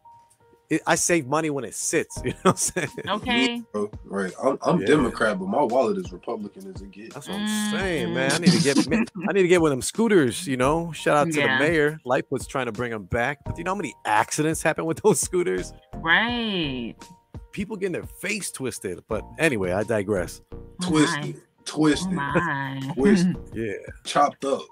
I save money when it sits. You know what I'm saying? Okay. Yeah, right. I'm Democrat, but my wallet is Republican as it gets. That's what I'm saying, man. I need to get one of them scooters. You know, shout out to the mayor. Lightfoot's trying to bring them back, but you know how many accidents happen with those scooters? Right. People getting their face twisted. But anyway, I digress. Twisted. Yeah. Chopped up.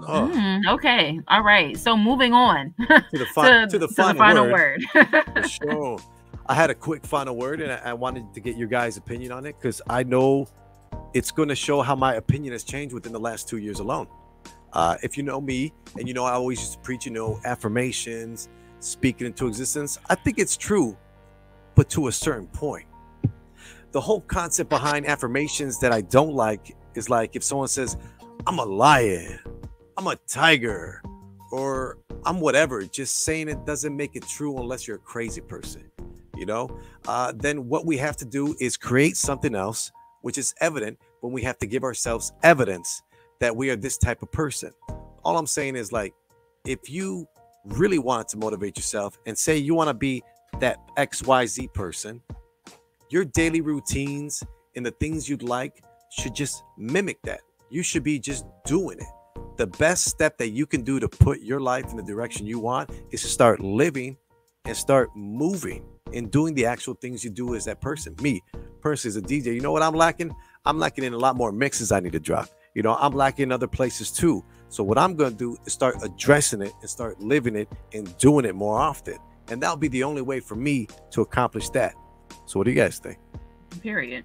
Okay. All right. So moving on to the final word. For sure. I had a quick final word, and I wanted to get your guys' opinion on it because I know it's going to show how my opinion has changed within the last 2 years alone. If you know me, and you know I always used to preach, you know, affirmations, speaking into existence. I think it's true, but to a certain point. The whole concept behind affirmations that I don't like is like if someone says, "I'm a lion," "I'm a tiger," or "I'm whatever," just saying it doesn't make it true unless you're a crazy person, you know? Then what we have to do is create something else, which is evident when we have to give ourselves evidence that we are this type of person. All I'm saying is, like, if you really want to motivate yourself and say you want to be that XYZ person, your daily routines and the things you'd like should just mimic that. You should be just doing it. The best step that you can do to put your life in the direction you want is to start living and start moving and doing the actual things you do as that person. Me, personally, as a DJ, you know what I'm lacking? I'm lacking in a lot more mixes I need to drop. You know, I'm lacking in other places too. So what I'm going to do is start addressing it and start living it and doing it more often. And that'll be the only way for me to accomplish that. So what do you guys think? Period.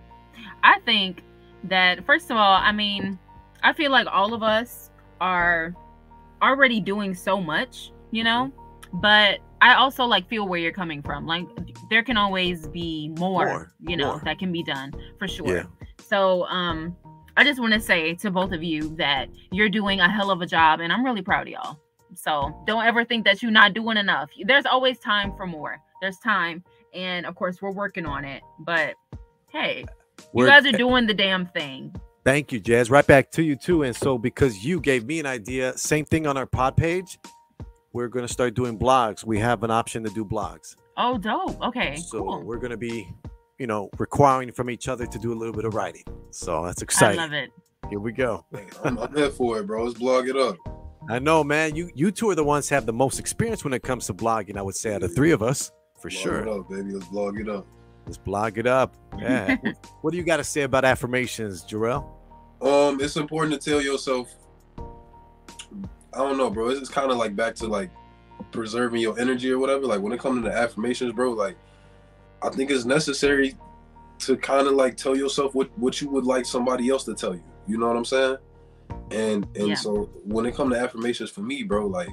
I think that, first of all, I mean, I feel like all of us are already doing so much, you know, but I also like feel where you're coming from. Like there can always be more, you know, that can be done for sure. Yeah. So, I just want to say to both of you that you're doing a hell of a job and I'm really proud of y'all. So don't ever think that you're not doing enough. There's always time for more. There's time. And of course we're working on it, but hey, you guys are doing the damn thing. Thank you, Jazz. Right back to you too. And so because you gave me an idea, same thing on our pod page, we're going to start doing blogs. We have an option to do blogs. Oh, dope. Okay, so cool. We're going to be, you know, requiring from each other to do a little bit of writing. So that's exciting. I love it. Here we go. I'm here for it, bro. Let's blog it up. I know, man. You two are the ones who have the most experience when it comes to blogging, I would say, out of three of us. For sure. Blog it up, baby. Let's blog it up. Let's blog it up. Yeah. What do you got to say about affirmations, Jarrell? It's important to tell yourself. I don't know, bro. It's kind of like back to like preserving your energy or whatever, like when it comes to the affirmations, bro, like I think it's necessary to kind of like tell yourself what you would like somebody else to tell you. You know what I'm saying? And so when it comes to affirmations for me, bro, like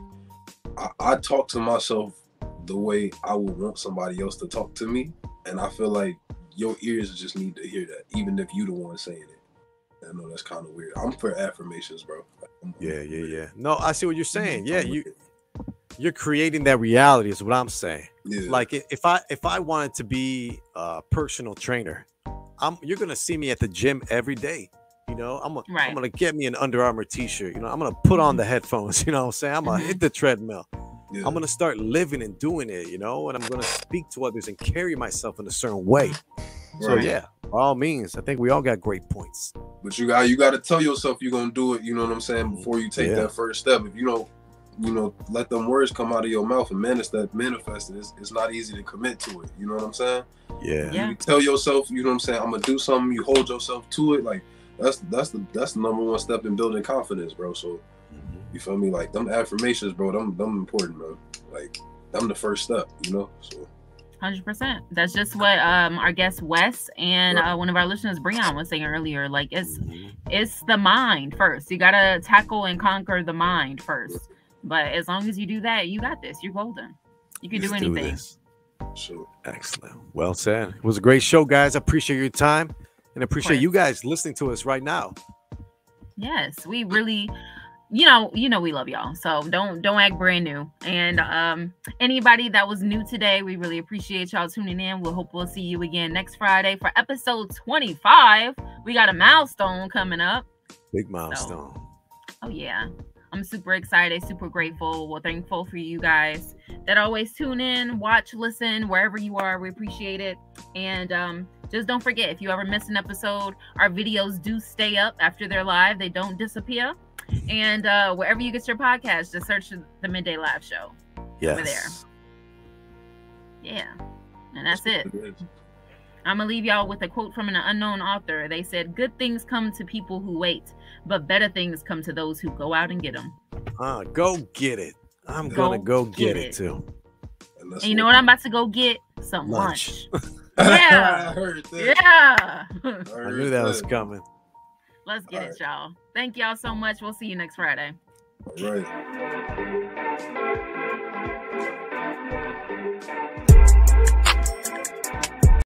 I talk to myself the way I would want somebody else to talk to me. And I feel like your ears just need to hear that, even if you the one saying it. I know that's kind of weird. I'm for affirmations, bro. Yeah. No, I see what you're saying. Yeah, you're creating that reality is what I'm saying. Yeah. Like if I wanted to be a personal trainer, you're gonna see me at the gym every day. You know, I'm gonna get me an Under Armour t-shirt. You know, I'm gonna put on the headphones. You know what I'm saying? I'm gonna hit the treadmill. Yeah. I'm gonna start living and doing it. You know, and I'm gonna speak to others and carry myself in a certain way. So yeah, by all means, I think we all got great points. But you got to tell yourself you're gonna do it. You know what I'm saying? Before you take that first step, if you don't, let them words come out of your mouth and manifest it. It's not easy to commit to it. You know what I'm saying? Yeah. You tell yourself, you know what I'm saying, I'm gonna do something. You hold yourself to it. Like that's the number one step in building confidence, bro. So you feel me? Like them affirmations, bro. Them important, bro. Like them the first step. You know. So. 100%. That's just what our guest Wes and one of our listeners, Breon, was saying earlier. Like it's the mind first. You gotta tackle and conquer the mind first. But as long as you do that, you got this. You're golden. You can do anything. Sure. Excellent. Well said. It was a great show, guys. I appreciate your time and appreciate you guys listening to us right now. Yes, we really, we love y'all. So don't act brand new. And anybody that was new today, we really appreciate y'all tuning in. We'll see you again next Friday for episode 25. We got a milestone coming up. Big milestone. Oh yeah. I'm super excited, super grateful. Well, thankful for you guys that always tune in, watch, listen, wherever you are. We appreciate it. And just don't forget, if you ever miss an episode, our videos do stay up after they're live. They don't disappear. And wherever you get your podcast, just search the Midday Live Show. Yes. We're there. Yeah. And that's it. I'm going to leave y'all with a quote from an unknown author. They said, "Good things come to people who wait, but better things come to those who go out and get them." Go get it. I'm going to go get it too. And you know what I'm about to go get? Some lunch. Yeah. I heard that. Yeah. I knew that was coming. Let's get it, y'all. Thank y'all so much. We'll see you next Friday. All right.